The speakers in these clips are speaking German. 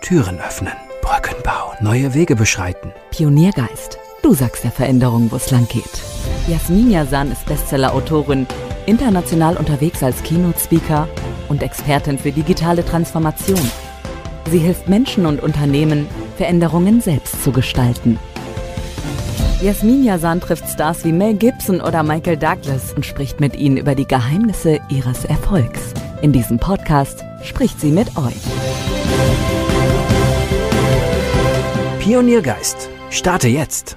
Türen öffnen, Brücken bauen, neue Wege beschreiten. Pioniergeist. Du sagst der Veränderung, wo es lang geht. Yasmin Yazan ist Bestseller-Autorin, international unterwegs als Keynote-Speaker und Expertin für digitale Transformation. Sie hilft Menschen und Unternehmen, Veränderungen selbst zu gestalten. Yasmin Yazan trifft Stars wie Mel Gibson oder Michael Douglas und spricht mit ihnen über die Geheimnisse ihres Erfolgs. In diesem Podcast spricht sie mit euch. Pioniergeist. Starte jetzt.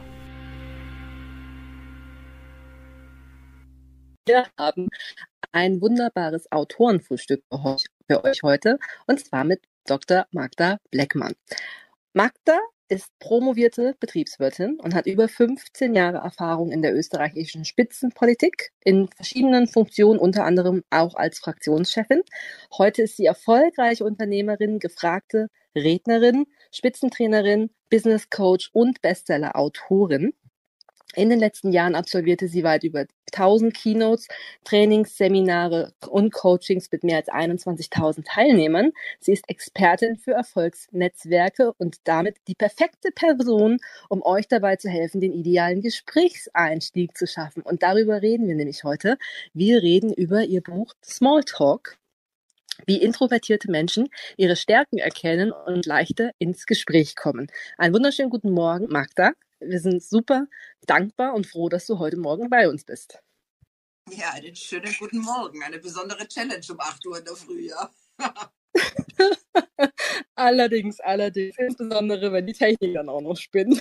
Wir haben ein wunderbares Autorenfrühstück für euch heute, und zwar mit Dr. Magda Bleckmann. Magda ist promovierte Betriebswirtin und hat über 15 Jahre Erfahrung in der österreichischen Spitzenpolitik in verschiedenen Funktionen, unter anderem auch als Fraktionschefin. Heute ist sie erfolgreiche Unternehmerin, gefragte Rednerin, Spitzentrainerin, Business Coach und Bestseller-Autorin. In den letzten Jahren absolvierte sie weit über 1000 Keynotes, Trainings, Seminare und Coachings mit mehr als 21.000 Teilnehmern. Sie ist Expertin für Erfolgsnetzwerke und damit die perfekte Person, um euch dabei zu helfen, den idealen Gesprächseinstieg zu schaffen. Und darüber reden wir nämlich heute. Wir reden über ihr Buch Smalltalk, wie introvertierte Menschen ihre Stärken erkennen und leichter ins Gespräch kommen. Einen wunderschönen guten Morgen, Magda. Wir sind super dankbar und froh, dass du heute Morgen bei uns bist. Ja, einen schönen guten Morgen. Eine besondere Challenge um 8 Uhr in der Früh, ja. Allerdings, insbesondere wenn die Technik dann auch noch spinnt.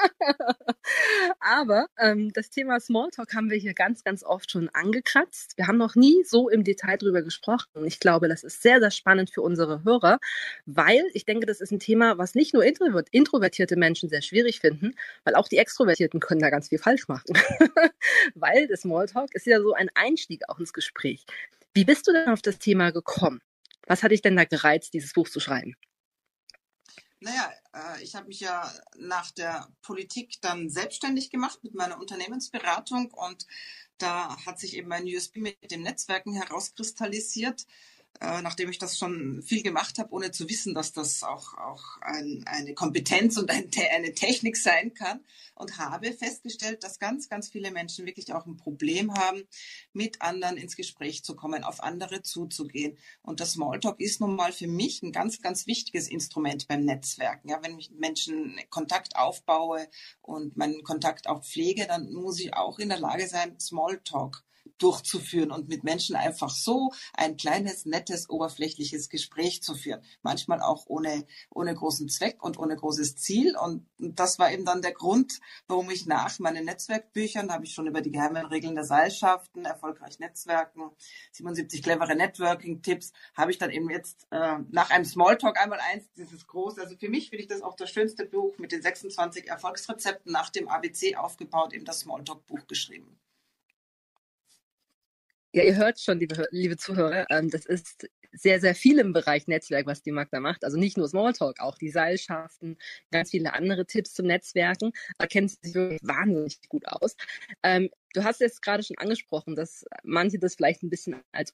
Aber das Thema Smalltalk haben wir hier ganz, ganz oft schon angekratzt. Wir haben noch nie so im Detail drüber gesprochen. Ich glaube, das ist sehr, sehr spannend für unsere Hörer, weil ich denke, das ist ein Thema, was nicht nur introvertierte Menschen sehr schwierig finden, weil auch die Extrovertierten können da ganz viel falsch machen. Weil das Smalltalk ist ja so ein Einstieg auch ins Gespräch. Wie bist du denn auf das Thema gekommen? Was hat dich denn da gereizt, dieses Buch zu schreiben? Naja, ich habe mich ja nach der Politik dann selbstständig gemacht mit meiner Unternehmensberatung, und da hat sich eben mein USP mit dem Netzwerken herauskristallisiert, nachdem ich das schon viel gemacht habe, ohne zu wissen, dass das auch eine Kompetenz und eine Technik sein kann, und habe festgestellt, dass ganz, ganz viele Menschen wirklich auch ein Problem haben, mit anderen ins Gespräch zu kommen, auf andere zuzugehen. Und das Smalltalk ist nun mal für mich ein ganz, ganz wichtiges Instrument beim Netzwerken. Ja, wenn ich mit Menschen Kontakt aufbaue und meinen Kontakt auch pflege, dann muss ich auch in der Lage sein, Smalltalk durchzuführen und mit Menschen einfach so ein kleines, nettes, oberflächliches Gespräch zu führen. Manchmal auch ohne großen Zweck und ohne großes Ziel. Und das war eben dann der Grund, warum ich nach meinen Netzwerkbüchern, da habe ich schon über die geheimen Regeln der Seilschaften, erfolgreich Netzwerken, 77 clevere Networking-Tipps, habe ich dann eben jetzt nach einem Smalltalk einmal eins, dieses große, also für mich finde ich das auch das schönste Buch mit den 26 Erfolgsrezepten nach dem ABC aufgebaut, eben das Smalltalk-Buch geschrieben. Ja, ihr hört schon, liebe Zuhörer, das ist sehr, sehr viel im Bereich Netzwerk, was die Magda macht. Also nicht nur Smalltalk, auch die Seilschaften, ganz viele andere Tipps zum Netzwerken. Da kennt sie sich wirklich wahnsinnig gut aus. Du hast jetzt gerade schon angesprochen, dass manche das vielleicht ein bisschen als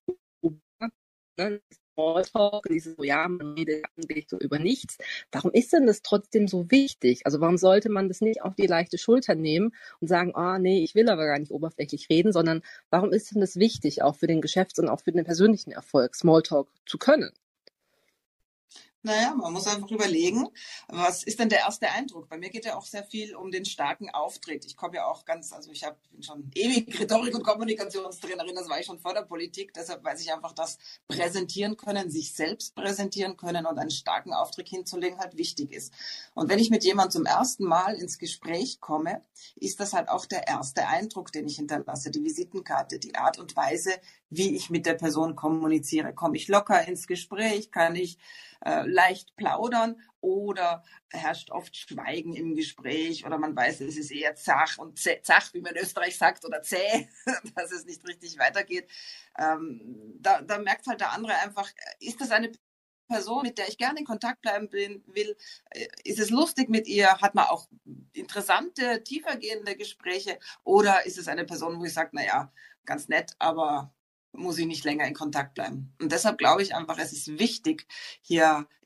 Smalltalk, dieses so, ja, man redet eigentlich so über nichts. Warum ist denn das trotzdem so wichtig? Also warum sollte man das nicht auf die leichte Schulter nehmen und sagen, nee, ich will aber gar nicht oberflächlich reden, sondern warum ist denn das wichtig, auch für den Geschäfts- und auch für den persönlichen Erfolg, Smalltalk zu können? Naja, man muss einfach überlegen, was ist denn der erste Eindruck? Bei mir geht ja auch sehr viel um den starken Auftritt. Ich komme ja auch bin schon ewig Rhetorik- und Kommunikationstrainerin, das war ich schon vor der Politik, deshalb weiß ich einfach, dass präsentieren können, sich selbst präsentieren können und einen starken Auftritt hinzulegen halt wichtig ist. Und wenn ich mit jemandem zum ersten Mal ins Gespräch komme, ist das halt auch der erste Eindruck, den ich hinterlasse, die Visitenkarte, die Art und Weise, wie ich mit der Person kommuniziere. Komme ich locker ins Gespräch? Kann ich leicht plaudern, oder herrscht oft Schweigen im Gespräch, oder man weiß, es ist eher zach und zach, wie man in Österreich sagt, oder zäh, dass es nicht richtig weitergeht. Da merkt halt der andere einfach, ist das eine Person, mit der ich gerne in Kontakt bleiben will? Ist es lustig mit ihr? Hat man auch interessante, tiefergehende Gespräche? Oder ist es eine Person, wo ich sage, naja, ganz nett, aber muss ich nicht länger in Kontakt bleiben? Und deshalb glaube ich einfach, es ist wichtig, hier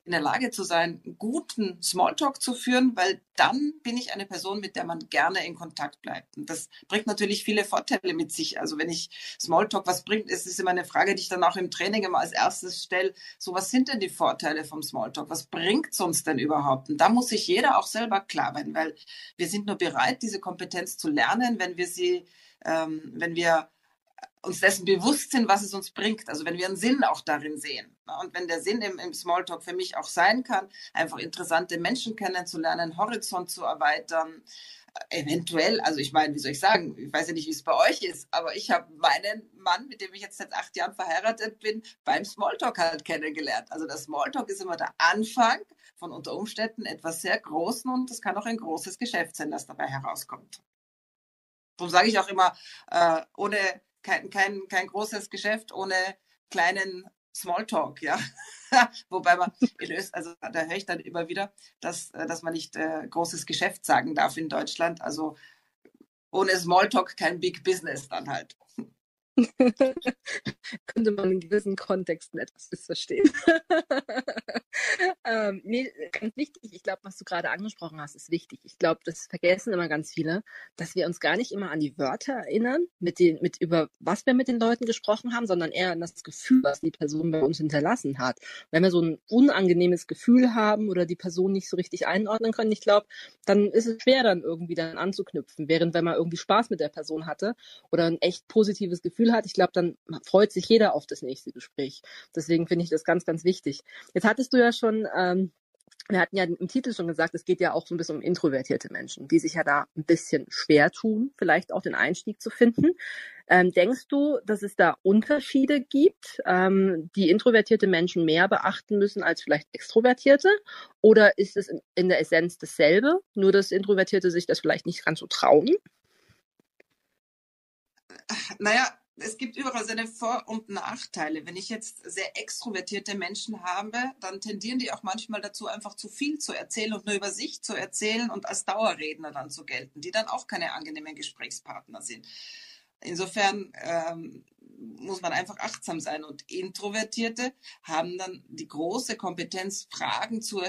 in der Lage zu sein, guten Smalltalk zu führen, weil dann bin ich eine Person, mit der man gerne in Kontakt bleibt. Und das bringt natürlich viele Vorteile mit sich. Also wenn ich Smalltalk was bringt, ist es immer eine Frage, die ich dann auch im Training immer als erstes stelle. So, was sind denn die Vorteile vom Smalltalk? Was bringt es uns denn überhaupt? Und da muss sich jeder auch selber klar werden, weil wir sind nur bereit, diese Kompetenz zu lernen, wenn wir uns dessen bewusst sind, was es uns bringt. Also wenn wir einen Sinn auch darin sehen. Und wenn der Sinn im Smalltalk für mich auch sein kann, einfach interessante Menschen kennenzulernen, Horizont zu erweitern, eventuell, also ich meine, wie soll ich sagen, ich weiß ja nicht, wie es bei euch ist, aber ich habe meinen Mann, mit dem ich jetzt seit 8 Jahren verheiratet bin, beim Smalltalk halt kennengelernt. Also der Smalltalk ist immer der Anfang von unter Umständen etwas sehr Großen und es kann auch ein großes Geschäft sein, das dabei herauskommt. Darum sage ich auch immer, ohne kein großes Geschäft ohne kleinen Smalltalk, ja. Wobei man also da höre ich dann immer wieder, dass man nicht großes Geschäft sagen darf in Deutschland. Also ohne Smalltalk kein Big Business dann halt. Könnte man in gewissen Kontexten etwas missverstehen. Nee, ganz wichtig. Ich glaube, was du gerade angesprochen hast, ist wichtig. Ich glaube, das vergessen immer ganz viele, dass wir uns gar nicht immer an die Wörter erinnern, über was wir mit den Leuten gesprochen haben, sondern eher an das Gefühl, was die Person bei uns hinterlassen hat. Wenn wir so ein unangenehmes Gefühl haben oder die Person nicht so richtig einordnen können, ich glaube, dann ist es schwer, dann irgendwie dann anzuknüpfen. Während wenn man irgendwie Spaß mit der Person hatte oder ein echt positives Gefühl hat, ich glaube, dann freut sich jeder auf das nächste Gespräch. Deswegen finde ich das ganz, ganz wichtig. Jetzt hattest du ja schon, wir hatten ja im Titel schon gesagt, es geht ja auch so ein bisschen um introvertierte Menschen, die sich ja da ein bisschen schwer tun, vielleicht auch den Einstieg zu finden. Denkst du, dass es da Unterschiede gibt, die introvertierte Menschen mehr beachten müssen als vielleicht extrovertierte? Oder ist es in der Essenz dasselbe, nur dass Introvertierte sich das vielleicht nicht ganz so trauen? Naja, es gibt überall seine Vor- und Nachteile. Wenn ich jetzt sehr extrovertierte Menschen habe, dann tendieren die auch manchmal dazu, einfach zu viel zu erzählen und nur über sich zu erzählen und als Dauerredner dann zu gelten, die dann auch keine angenehmen Gesprächspartner sind. Insofern muss man einfach achtsam sein. Und Introvertierte haben dann die große Kompetenz, Fragen zu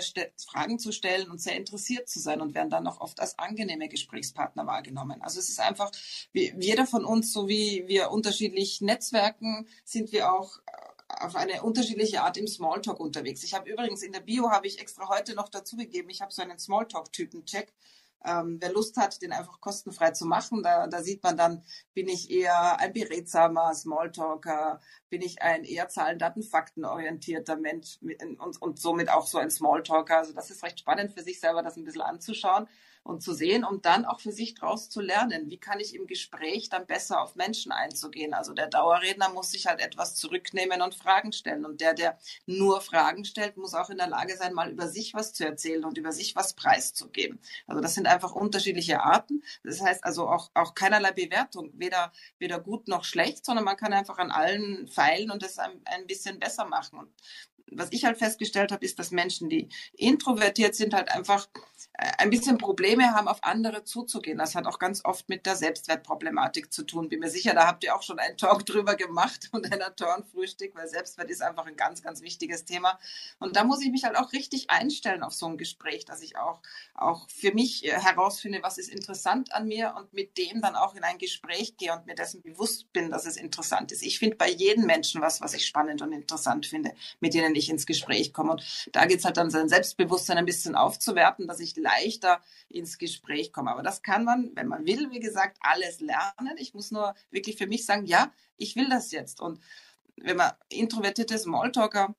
stellen und sehr interessiert zu sein und werden dann auch oft als angenehme Gesprächspartner wahrgenommen. Also es ist einfach, jeder von uns, so wie wir unterschiedlich netzwerken, sind wir auch auf eine unterschiedliche Art im Smalltalk unterwegs. Ich habe übrigens in der Bio, habe ich extra heute noch dazu gegeben, ich habe so einen Smalltalk-Typen-Check. Wer Lust hat, den einfach kostenfrei zu machen, da sieht man dann, bin ich eher ein beredsamer Smalltalker, bin ich ein eher Zahlen, Daten, Fakten orientierter Mensch und somit auch so ein Smalltalker. Also das ist recht spannend für sich selber, das ein bisschen anzuschauen und zu sehen, um dann auch für sich daraus zu lernen, wie kann ich im Gespräch dann besser auf Menschen einzugehen. Also der Dauerredner muss sich halt etwas zurücknehmen und Fragen stellen und der nur Fragen stellt, muss auch in der Lage sein, mal über sich was zu erzählen und über sich was preiszugeben. Also das sind einfach unterschiedliche Arten. Das heißt also auch keinerlei Bewertung, weder gut noch schlecht, sondern man kann einfach an allen feilen und das ein bisschen besser machen. Und was ich halt festgestellt habe, ist, dass Menschen, die introvertiert sind, halt einfach ein bisschen Probleme haben, auf andere zuzugehen. Das hat auch ganz oft mit der Selbstwertproblematik zu tun. Bin mir sicher, da habt ihr auch schon einen Talk drüber gemacht und ein Autorenfrühstück, weil Selbstwert ist einfach ein ganz, ganz wichtiges Thema. Und da muss ich mich halt auch richtig einstellen auf so ein Gespräch, dass ich auch für mich herausfinde, was ist interessant an mir und mit dem dann auch in ein Gespräch gehe und mir dessen bewusst bin, dass es interessant ist. Ich finde bei jedem Menschen was ich spannend und interessant finde, mit denen ich ins Gespräch komme. Und da geht es halt dann, sein Selbstbewusstsein ein bisschen aufzuwerten, dass ich leichter ins Gespräch komme. Aber das kann man, wenn man will, wie gesagt, alles lernen. Ich muss nur wirklich für mich sagen, ja, ich will das jetzt. Und wenn man introvertierte Smalltalker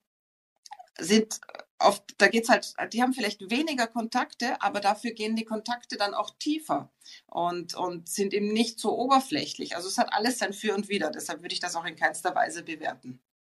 sind, oft, da geht's halt, die haben vielleicht weniger Kontakte, aber dafür gehen die Kontakte dann auch tiefer und sind eben nicht so oberflächlich. Also es hat alles sein Für und Wider. Deshalb würde ich das auch in keinster Weise bewerten.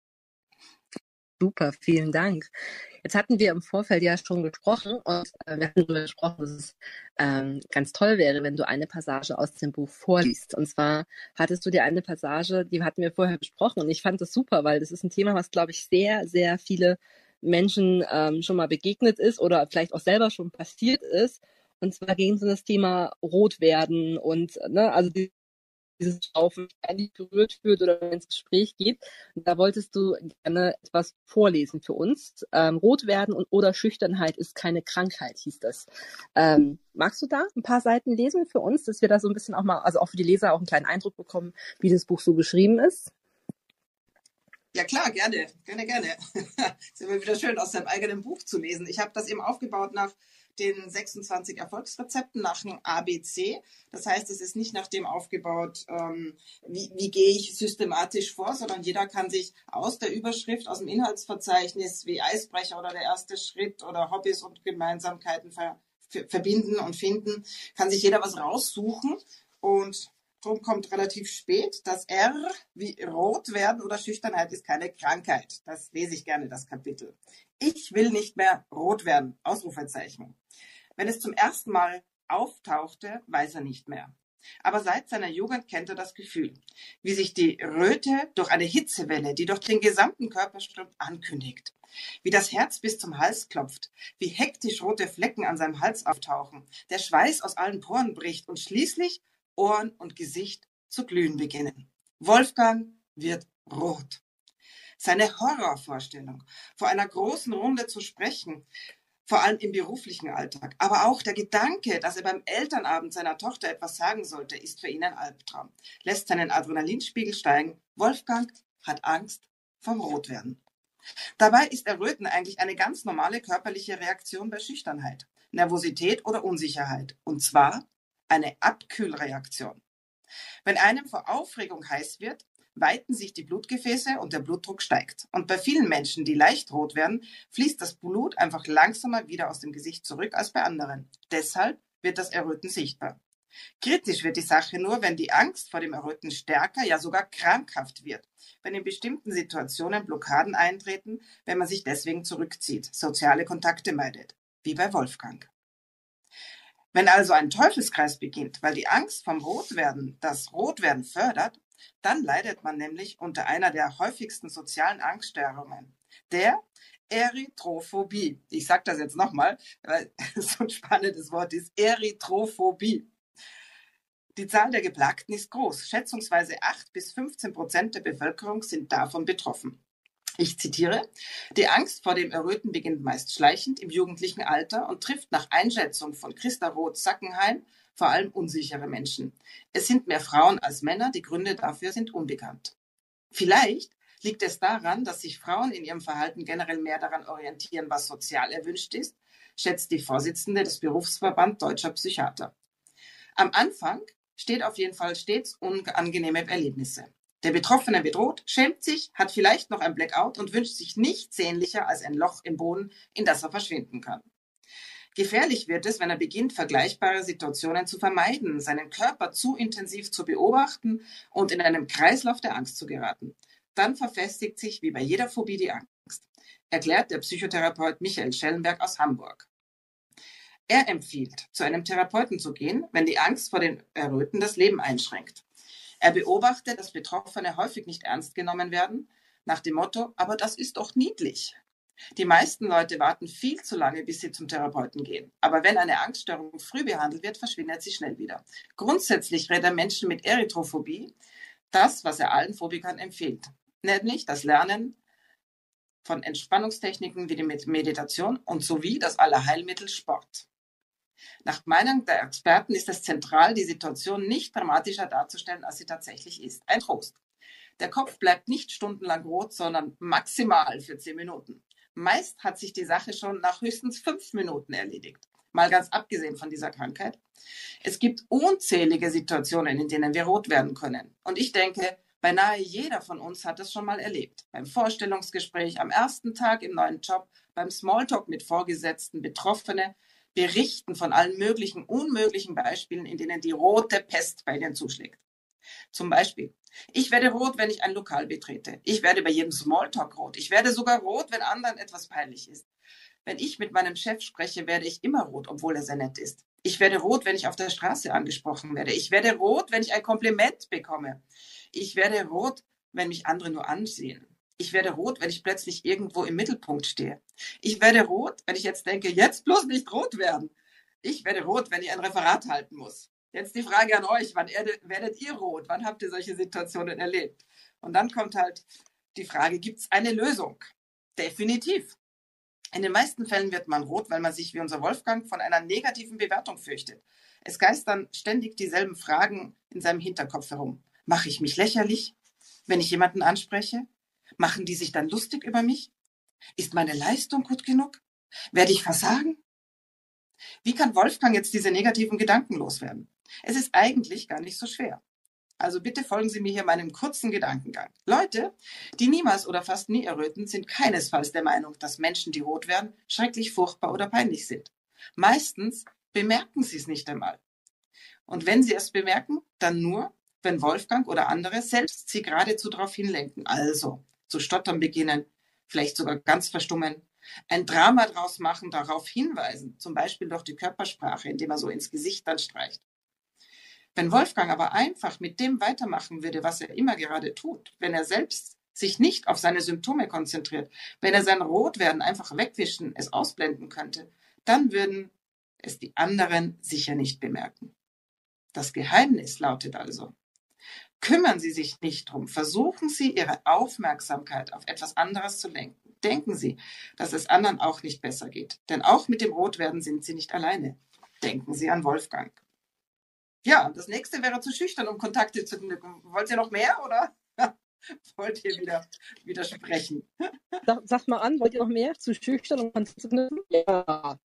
Super, vielen Dank. Jetzt hatten wir im Vorfeld ja schon gesprochen und wir hatten darüber gesprochen, dass es ganz toll wäre, wenn du eine Passage aus dem Buch vorliest. Und zwar hattest du dir eine Passage, die hatten wir vorher besprochen und ich fand das super, weil das ist ein Thema, was, glaube ich, sehr, sehr viele Menschen schon mal begegnet ist oder vielleicht auch selber schon passiert ist. Und zwar ging es um das Thema Rot werden und also dieses Laufen eigentlich berührt fühlt oder ins Gespräch geht. Und da wolltest du gerne etwas vorlesen für uns. Rot werden oder Schüchternheit ist keine Krankheit, hieß das. Magst du da ein paar Seiten lesen für uns, dass wir da so ein bisschen auch mal, also auch für die Leser auch einen kleinen Eindruck bekommen, wie das Buch so geschrieben ist? Ja klar, gerne. Ist immer wieder schön, aus seinem eigenen Buch zu lesen. Ich habe das eben aufgebaut nach den 26 Erfolgsrezepten, nach dem ABC. Das heißt, es ist nicht nach dem aufgebaut, wie gehe ich systematisch vor, sondern jeder kann sich aus der Überschrift, aus dem Inhaltsverzeichnis wie Eisbrecher oder der erste Schritt oder Hobbys und Gemeinsamkeiten verbinden und finden, kann sich jeder was raussuchen und drum kommt relativ spät. Das R wie rot werden oder Schüchternheit ist keine Krankheit. Das lese ich gerne, das Kapitel. Ich will nicht mehr rot werden, Ausrufezeichen. Wenn es zum ersten Mal auftauchte, weiß er nicht mehr. Aber seit seiner Jugend kennt er das Gefühl, wie sich die Röte durch eine Hitzewelle, die durch den gesamten Körper strömt, ankündigt. Wie das Herz bis zum Hals klopft, wie hektisch rote Flecken an seinem Hals auftauchen, der Schweiß aus allen Poren bricht und schließlich Ohren und Gesicht zu glühen beginnen. Wolfgang wird rot. Seine Horrorvorstellung, vor einer großen Runde zu sprechen, vor allem im beruflichen Alltag, aber auch der Gedanke, dass er beim Elternabend seiner Tochter etwas sagen sollte, ist für ihn ein Albtraum, lässt seinen Adrenalinspiegel steigen. Wolfgang hat Angst vom Rotwerden. Dabei ist Erröten eigentlich eine ganz normale körperliche Reaktion bei Schüchternheit, Nervosität oder Unsicherheit, und zwar eine Abkühlreaktion. Wenn einem vor Aufregung heiß wird, weiten sich die Blutgefäße und der Blutdruck steigt. Und bei vielen Menschen, die leicht rot werden, fließt das Blut einfach langsamer wieder aus dem Gesicht zurück als bei anderen. Deshalb wird das Erröten sichtbar. Kritisch wird die Sache nur, wenn die Angst vor dem Erröten stärker, ja sogar krankhaft wird, wenn in bestimmten Situationen Blockaden eintreten, wenn man sich deswegen zurückzieht, soziale Kontakte meidet, wie bei Wolfgang. Wenn also ein Teufelskreis beginnt, weil die Angst vom Rotwerden das Rotwerden fördert, dann leidet man nämlich unter einer der häufigsten sozialen Angststörungen, der Erythrophobie. Ich sage das jetzt nochmal, weil es so ein spannendes Wort ist, Erythrophobie. Die Zahl der Geplagten ist groß. Schätzungsweise 8-15% der Bevölkerung sind davon betroffen. Ich zitiere: Die Angst vor dem Erröten beginnt meist schleichend im jugendlichen Alter und trifft nach Einschätzung von Christa Roth-Sackenheim vor allem unsichere Menschen. Es sind mehr Frauen als Männer, die Gründe dafür sind unbekannt. Vielleicht liegt es daran, dass sich Frauen in ihrem Verhalten generell mehr daran orientieren, was sozial erwünscht ist, schätzt die Vorsitzende des Berufsverband Deutscher Psychiater. Am Anfang steht auf jeden Fall stets unangenehme Erlebnisse. Der Betroffene wird rot, schämt sich, hat vielleicht noch ein Blackout und wünscht sich nichts sehnlicher als ein Loch im Boden, in das er verschwinden kann. Gefährlich wird es, wenn er beginnt, vergleichbare Situationen zu vermeiden, seinen Körper zu intensiv zu beobachten und in einem Kreislauf der Angst zu geraten. Dann verfestigt sich wie bei jeder Phobie die Angst, erklärt der Psychotherapeut Michael Schellenberg aus Hamburg. Er empfiehlt, zu einem Therapeuten zu gehen, wenn die Angst vor den Erröten das Leben einschränkt. Er beobachtet, dass Betroffene häufig nicht ernst genommen werden, nach dem Motto, aber das ist doch niedlich. Die meisten Leute warten viel zu lange, bis sie zum Therapeuten gehen. Aber wenn eine Angststörung früh behandelt wird, verschwindet sie schnell wieder. Grundsätzlich rät er Menschen mit Erythrophobie das, was er allen Phobikern empfiehlt, nämlich das Lernen von Entspannungstechniken wie die Meditation und sowie das Allerheilmittel Sport. Nach Meinung der Experten ist es zentral, die Situation nicht dramatischer darzustellen, als sie tatsächlich ist. Ein Trost. Der Kopf bleibt nicht stundenlang rot, sondern maximal für 10 Minuten. Meist hat sich die Sache schon nach höchstens 5 Minuten erledigt. Mal ganz abgesehen von dieser Krankheit. Es gibt unzählige Situationen, in denen wir rot werden können. Und ich denke, beinahe jeder von uns hat das schon mal erlebt. Beim Vorstellungsgespräch, am ersten Tag im neuen Job, beim Smalltalk mit Vorgesetzten, Betroffene berichten von allen möglichen, unmöglichen Beispielen, in denen die rote Pest bei ihnen zuschlägt. Zum Beispiel, ich werde rot, wenn ich ein Lokal betrete. Ich werde bei jedem Smalltalk rot. Ich werde sogar rot, wenn anderen etwas peinlich ist. Wenn ich mit meinem Chef spreche, werde ich immer rot, obwohl er sehr nett ist. Ich werde rot, wenn ich auf der Straße angesprochen werde. Ich werde rot, wenn ich ein Kompliment bekomme. Ich werde rot, wenn mich andere nur ansehen. Ich werde rot, wenn ich plötzlich irgendwo im Mittelpunkt stehe. Ich werde rot, wenn ich jetzt denke, jetzt bloß nicht rot werden. Ich werde rot, wenn ich ein Referat halten muss. Jetzt die Frage an euch, wann werdet ihr rot? Wann habt ihr solche Situationen erlebt? Und dann kommt halt die Frage, gibt es eine Lösung? Definitiv. In den meisten Fällen wird man rot, weil man sich wie unser Wolfgang von einer negativen Bewertung fürchtet. Es geistern ständig dieselben Fragen in seinem Hinterkopf herum. Mache ich mich lächerlich, wenn ich jemanden anspreche? Machen die sich dann lustig über mich? Ist meine Leistung gut genug? Werde ich versagen? Wie kann Wolfgang jetzt diese negativen Gedanken loswerden? Es ist eigentlich gar nicht so schwer. Also bitte folgen Sie mir hier meinem kurzen Gedankengang. Leute, die niemals oder fast nie erröten, sind keinesfalls der Meinung, dass Menschen, die rot werden, schrecklich furchtbar oder peinlich sind. Meistens bemerken sie es nicht einmal. Und wenn sie es bemerken, dann nur, wenn Wolfgang oder andere selbst sie geradezu darauf hinlenken. Also zu stottern beginnen, vielleicht sogar ganz verstummen, ein Drama draus machen, darauf hinweisen, zum Beispiel durch die Körpersprache, indem er so ins Gesicht dann streicht. Wenn Wolfgang aber einfach mit dem weitermachen würde, was er immer gerade tut, wenn er selbst sich nicht auf seine Symptome konzentriert, wenn er sein Rotwerden einfach wegwischen, es ausblenden könnte, dann würden es die anderen sicher nicht bemerken. Das Geheimnis lautet also: Kümmern Sie sich nicht drum, versuchen Sie, Ihre Aufmerksamkeit auf etwas anderes zu lenken. Denken Sie, dass es anderen auch nicht besser geht, denn auch mit dem Rotwerden sind Sie nicht alleine. Denken Sie an Wolfgang. Ja, das nächste wäre zu schüchtern, um Kontakte zu knüpfen. Wollt ihr noch mehr oder wollt ihr wieder widersprechen? Sag mal an, wollt ihr noch mehr? Zu schüchtern, um Kontakte zu knüpfen? Ja,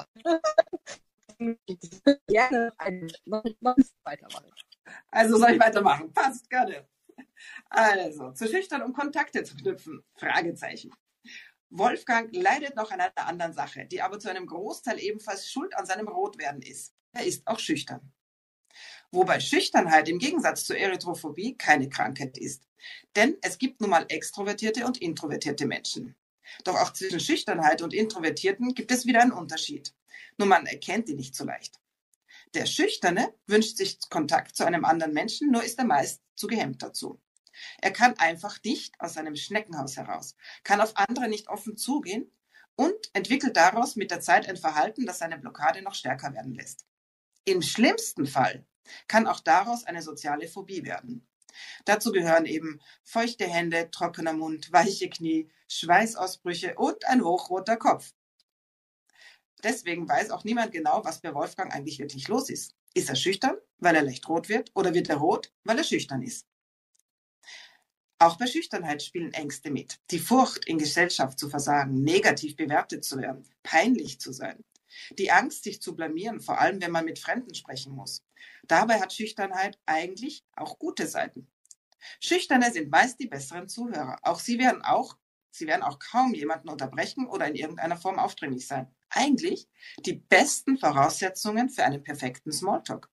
gerne weitermachen. Also soll ich weitermachen? Passt, gerne. Also, zu schüchtern, um Kontakte zu knüpfen? Fragezeichen. Wolfgang leidet noch an einer anderen Sache, die aber zu einem Großteil ebenfalls schuld an seinem Rotwerden ist. Er ist auch schüchtern. Wobei Schüchternheit im Gegensatz zur Erythrophobie keine Krankheit ist. Denn es gibt nun mal extrovertierte und introvertierte Menschen. Doch auch zwischen Schüchternheit und Introvertierten gibt es wieder einen Unterschied. Nur man erkennt ihn nicht so leicht. Der Schüchterne wünscht sich Kontakt zu einem anderen Menschen, nur ist er meist zu gehemmt dazu. Er kann einfach nicht aus seinem Schneckenhaus heraus, kann auf andere nicht offen zugehen und entwickelt daraus mit der Zeit ein Verhalten, das seine Blockade noch stärker werden lässt. Im schlimmsten Fall kann auch daraus eine soziale Phobie werden. Dazu gehören eben feuchte Hände, trockener Mund, weiche Knie, Schweißausbrüche und ein hochroter Kopf. Deswegen weiß auch niemand genau, was bei Wolfgang eigentlich wirklich los ist. Ist er schüchtern, weil er leicht rot wird, oder wird er rot, weil er schüchtern ist? Auch bei Schüchternheit spielen Ängste mit. Die Furcht, in Gesellschaft zu versagen, negativ bewertet zu werden, peinlich zu sein. Die Angst, sich zu blamieren, vor allem wenn man mit Fremden sprechen muss. Dabei hat Schüchternheit eigentlich auch gute Seiten. Schüchterne sind meist die besseren Zuhörer. Auch sie werden auch kaum jemanden unterbrechen oder in irgendeiner Form aufdringlich sein. Eigentlich die besten Voraussetzungen für einen perfekten Smalltalk.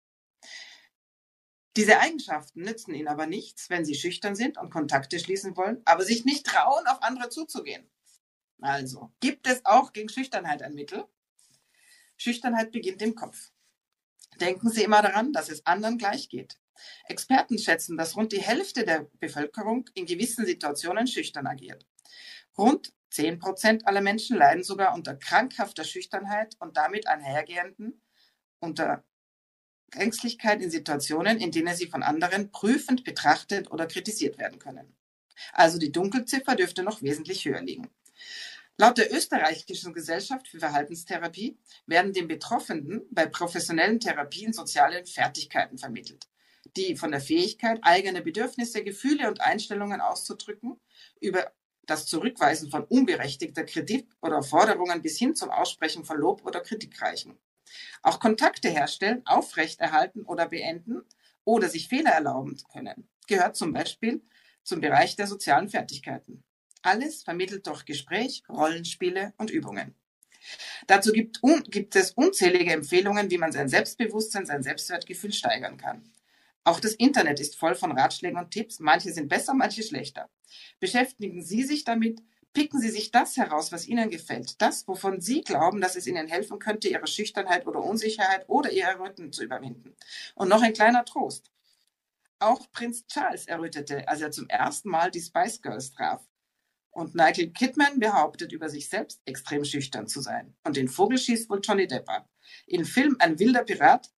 Diese Eigenschaften nützen ihnen aber nichts, wenn sie schüchtern sind und Kontakte schließen wollen, aber sich nicht trauen, auf andere zuzugehen. Also, gibt es auch gegen Schüchternheit ein Mittel? Schüchternheit beginnt im Kopf. Denken Sie immer daran, dass es anderen gleich geht. Experten schätzen, dass rund die Hälfte der Bevölkerung in gewissen Situationen schüchtern agiert. Rund 10% aller Menschen leiden sogar unter krankhafter Schüchternheit und damit einhergehenden unter Ängstlichkeit in Situationen, in denen sie von anderen prüfend betrachtet oder kritisiert werden können. Also die Dunkelziffer dürfte noch wesentlich höher liegen. Laut der Österreichischen Gesellschaft für Verhaltenstherapie werden den Betroffenen bei professionellen Therapien soziale Fertigkeiten vermittelt, die von der Fähigkeit, eigene Bedürfnisse, Gefühle und Einstellungen auszudrücken, über das Zurückweisen von unberechtigter Kritik oder Forderungen bis hin zum Aussprechen von Lob oder Kritik reichen. Auch Kontakte herstellen, aufrechterhalten oder beenden oder sich Fehler erlauben können, gehört zum Beispiel zum Bereich der sozialen Fertigkeiten. Alles vermittelt durch Gespräch, Rollenspiele und Übungen. Dazu gibt es unzählige Empfehlungen, wie man sein Selbstbewusstsein, sein Selbstwertgefühl steigern kann. Auch das Internet ist voll von Ratschlägen und Tipps. Manche sind besser, manche schlechter. Beschäftigen Sie sich damit, picken Sie sich das heraus, was Ihnen gefällt. Das, wovon Sie glauben, dass es Ihnen helfen könnte, Ihre Schüchternheit oder Unsicherheit oder Ihr Erröten zu überwinden. Und noch ein kleiner Trost. Auch Prinz Charles errötete, als er zum ersten Mal die Spice Girls traf. Und Nicole Kidman behauptet über sich selbst, extrem schüchtern zu sein. Und den Vogel schießt wohl Johnny Depp ab. Im Film Ein wilder Pirat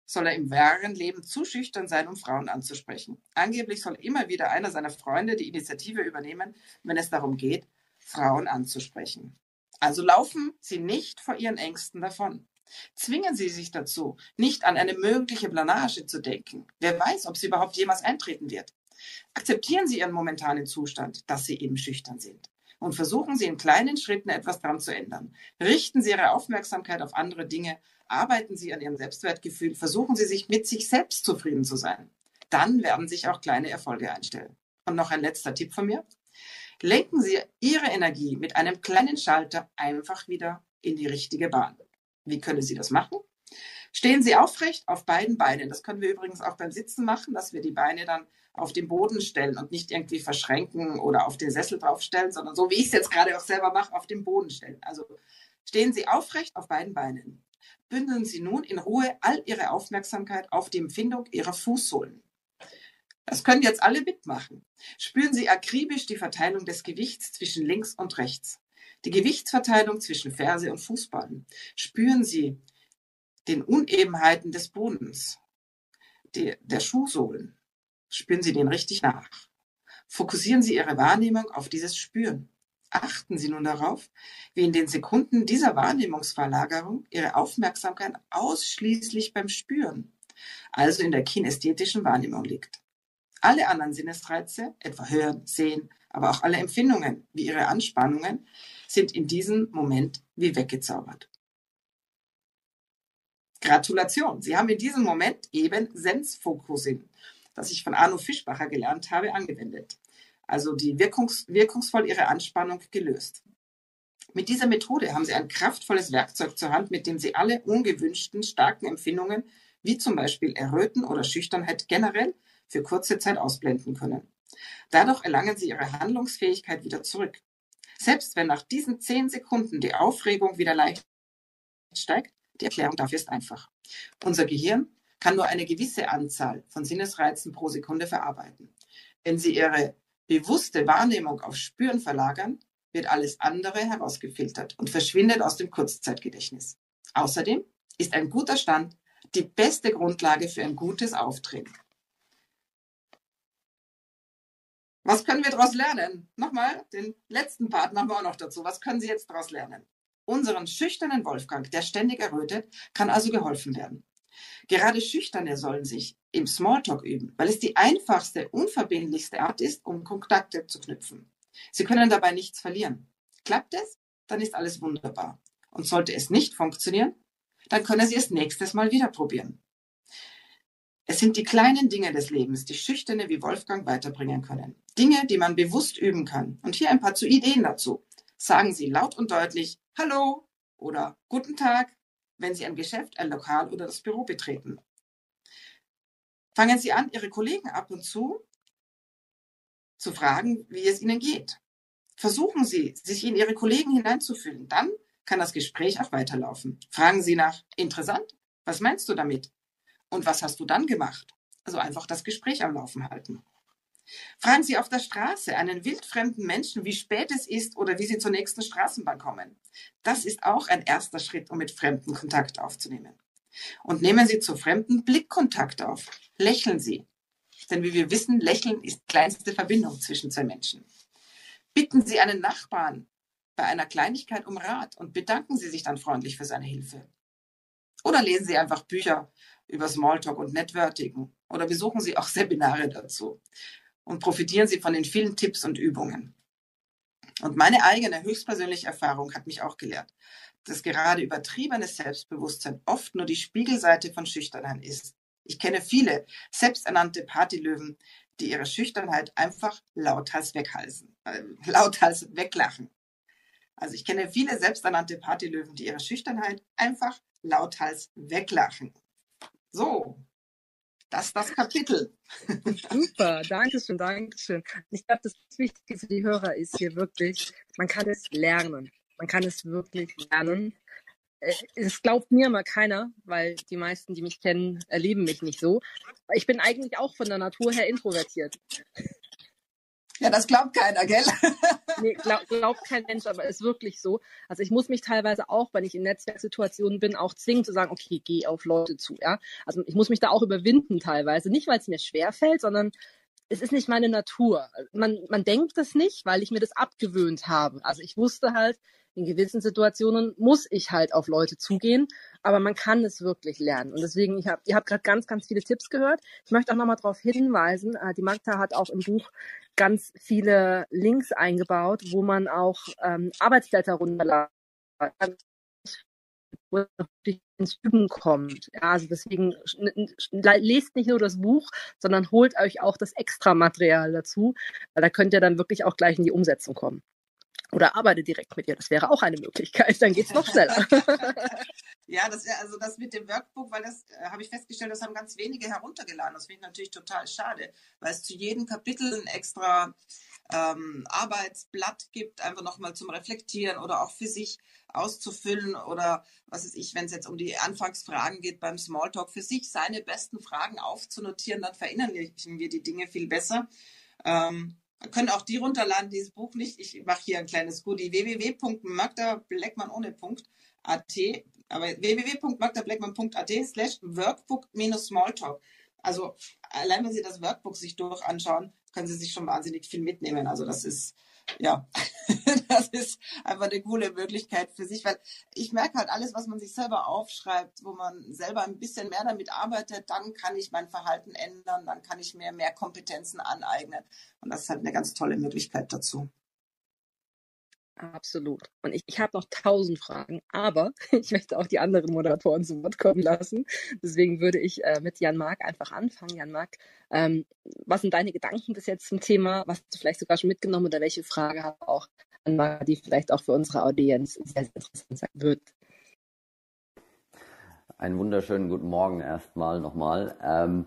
soll er im wahren Leben zu schüchtern sein, um Frauen anzusprechen. Angeblich soll immer wieder einer seiner Freunde die Initiative übernehmen, wenn es darum geht, Frauen anzusprechen. Also laufen Sie nicht vor Ihren Ängsten davon. Zwingen Sie sich dazu, nicht an eine mögliche Blamage zu denken. Wer weiß, ob sie überhaupt jemals eintreten wird. Akzeptieren Sie Ihren momentanen Zustand, dass Sie eben schüchtern sind. Und versuchen Sie in kleinen Schritten etwas daran zu ändern. Richten Sie Ihre Aufmerksamkeit auf andere Dinge. Arbeiten Sie an Ihrem Selbstwertgefühl. Versuchen Sie sich mit sich selbst zufrieden zu sein. Dann werden sich auch kleine Erfolge einstellen. Und noch ein letzter Tipp von mir. Lenken Sie Ihre Energie mit einem kleinen Schalter einfach wieder in die richtige Bahn. Wie können Sie das machen? Stehen Sie aufrecht auf beiden Beinen. Das können wir übrigens auch beim Sitzen machen, dass wir die Beine dann auf den Boden stellen und nicht irgendwie verschränken oder auf den Sessel draufstellen, sondern so wie ich es jetzt gerade auch selber mache, auf den Boden stellen. Also stehen Sie aufrecht auf beiden Beinen. Bündeln Sie nun in Ruhe all Ihre Aufmerksamkeit auf die Empfindung Ihrer Fußsohlen. Das können jetzt alle mitmachen. Spüren Sie akribisch die Verteilung des Gewichts zwischen links und rechts. Die Gewichtsverteilung zwischen Ferse und Fußballen. Spüren Sie den Unebenheiten des Bodens, der Schuhsohlen. Spüren Sie den richtig nach. Fokussieren Sie Ihre Wahrnehmung auf dieses Spüren. Achten Sie nun darauf, wie in den Sekunden dieser Wahrnehmungsverlagerung Ihre Aufmerksamkeit ausschließlich beim Spüren, also in der kinästhetischen Wahrnehmung liegt. Alle anderen Sinnesreize, etwa Hören, Sehen, aber auch alle Empfindungen, wie Ihre Anspannungen, sind in diesem Moment wie weggezaubert. Gratulation! Sie haben in diesem Moment eben Sensfocusing, das ich von Arno Fischbacher gelernt habe, angewendet. Also die wirkungsvoll Ihre Anspannung gelöst. Mit dieser Methode haben Sie ein kraftvolles Werkzeug zur Hand, mit dem Sie alle ungewünschten, starken Empfindungen, wie zum Beispiel Erröten oder Schüchternheit generell, für kurze Zeit ausblenden können. Dadurch erlangen Sie Ihre Handlungsfähigkeit wieder zurück. Selbst wenn nach diesen 10 Sekunden die Aufregung wieder leicht steigt, die Erklärung dafür ist einfach. Unser Gehirn kann nur eine gewisse Anzahl von Sinnesreizen pro Sekunde verarbeiten. Wenn Sie Ihre bewusste Wahrnehmung auf Spüren verlagern, wird alles andere herausgefiltert und verschwindet aus dem Kurzzeitgedächtnis. Außerdem ist ein guter Stand die beste Grundlage für ein gutes Auftreten. Was können wir daraus lernen? Nochmal, den letzten Part machen wir auch noch dazu. Was können Sie jetzt daraus lernen? Unseren schüchternen Wolfgang, der ständig errötet, kann also geholfen werden. Gerade Schüchterne sollen sich im Smalltalk üben, weil es die einfachste, unverbindlichste Art ist, um Kontakte zu knüpfen. Sie können dabei nichts verlieren. Klappt es? Dann ist alles wunderbar. Und sollte es nicht funktionieren, dann können Sie es nächstes Mal wieder probieren. Es sind die kleinen Dinge des Lebens, die Schüchterne wie Wolfgang weiterbringen können. Dinge, die man bewusst üben kann. Und hier ein paar Ideen dazu. Sagen Sie laut und deutlich Hallo oder Guten Tag, wenn Sie ein Geschäft, ein Lokal oder das Büro betreten. Fangen Sie an, Ihre Kollegen ab und zu fragen, wie es ihnen geht. Versuchen Sie, sich in Ihre Kollegen hineinzufühlen. Dann kann das Gespräch auch weiterlaufen. Fragen Sie nach, interessant, was meinst du damit? Und was hast du dann gemacht? Also einfach das Gespräch am Laufen halten. Fragen Sie auf der Straße einen wildfremden Menschen, wie spät es ist oder wie Sie zur nächsten Straßenbahn kommen. Das ist auch ein erster Schritt, um mit Fremden Kontakt aufzunehmen. Und nehmen Sie zu Fremden Blickkontakt auf. Lächeln Sie. Denn wie wir wissen, Lächeln ist die kleinste Verbindung zwischen zwei Menschen. Bitten Sie einen Nachbarn bei einer Kleinigkeit um Rat und bedanken Sie sich dann freundlich für seine Hilfe. Oder lesen Sie einfach Bücher über Smalltalk und Networking oder besuchen Sie auch Seminare dazu und profitieren Sie von den vielen Tipps und Übungen. Und meine eigene höchstpersönliche Erfahrung hat mich auch gelehrt, dass gerade übertriebenes Selbstbewusstsein oft nur die Spiegelseite von Schüchternheit ist. Ich kenne viele selbsternannte Partylöwen, die ihre Schüchternheit einfach lauthals weglachen. Also ich kenne viele selbsternannte Partylöwen, die ihre Schüchternheit einfach lauthals weglachen. So, das ist das Kapitel. Super, danke schön, danke schön. Ich glaube, das Wichtige für die Hörer ist hier wirklich, man kann es lernen. Man kann es wirklich lernen. Es glaubt mir mal keiner, weil die meisten, die mich kennen, erleben mich nicht so. Ich bin eigentlich auch von der Natur her introvertiert. Ja, das glaubt keiner, gell? Nee, glaubt kein Mensch, aber ist wirklich so. Also ich muss mich teilweise auch, wenn ich in Netzwerksituationen bin, auch zwingen zu sagen, okay, geh auf Leute zu. Ja? Also ich muss mich da auch überwinden teilweise. Nicht, weil es mir schwerfällt, sondern es ist nicht meine Natur. Man denkt das nicht, weil ich mir das abgewöhnt habe. Also ich wusste halt, in gewissen Situationen muss ich halt auf Leute zugehen, aber man kann es wirklich lernen. Und deswegen, ihr habt gerade ganz, ganz viele Tipps gehört. Ich möchte auch nochmal darauf hinweisen, die Magda hat auch im Buch ganz viele Links eingebaut, wo man auch Arbeitsblätter runterladen kann, wo es wirklich ins Üben kommt. Ja, also deswegen lest nicht nur das Buch, sondern holt euch auch das Extramaterial dazu, weil da könnt ihr dann wirklich auch gleich in die Umsetzung kommen. Oder arbeite direkt mit ihr. Das wäre auch eine Möglichkeit. Dann geht es noch schneller. Ja, also das mit dem Workbook, weil das habe ich festgestellt, das haben ganz wenige heruntergeladen. Das finde ich natürlich total schade, weil es zu jedem Kapitel ein extra Arbeitsblatt gibt, einfach nochmal zum Reflektieren oder auch für sich auszufüllen oder was weiß ich, wenn es jetzt um die Anfangsfragen geht beim Smalltalk, für sich seine besten Fragen aufzunotieren, dann verinnerlichen wir die Dinge viel besser. Können auch die runterladen, dieses Buch nicht. Ich mache hier ein kleines Goodie. www.magdableckmann ohne Punkt.at, aber www.magdableckmann.at/workbook-smalltalk. Also allein wenn Sie das Workbook sich durch anschauen, können Sie sich schon wahnsinnig viel mitnehmen. Also das ist, ja, das ist einfach eine coole Möglichkeit für sich, weil ich merke halt alles, was man sich selber aufschreibt, wo man selber ein bisschen mehr damit arbeitet, dann kann ich mein Verhalten ändern, dann kann ich mir mehr Kompetenzen aneignen und das ist halt eine ganz tolle Möglichkeit dazu. Absolut. Und ich habe noch 1000 Fragen, aber ich möchte auch die anderen Moderatoren zu Wort kommen lassen. Deswegen würde ich mit Jan-Marc einfach anfangen. Jan-Marc, was sind deine Gedanken bis jetzt zum Thema? Was hast du vielleicht sogar schon mitgenommen oder welche Frage hast du auch an Marc, die vielleicht auch für unsere Audienz sehr, sehr interessant sein wird? Einen wunderschönen guten Morgen erstmal nochmal.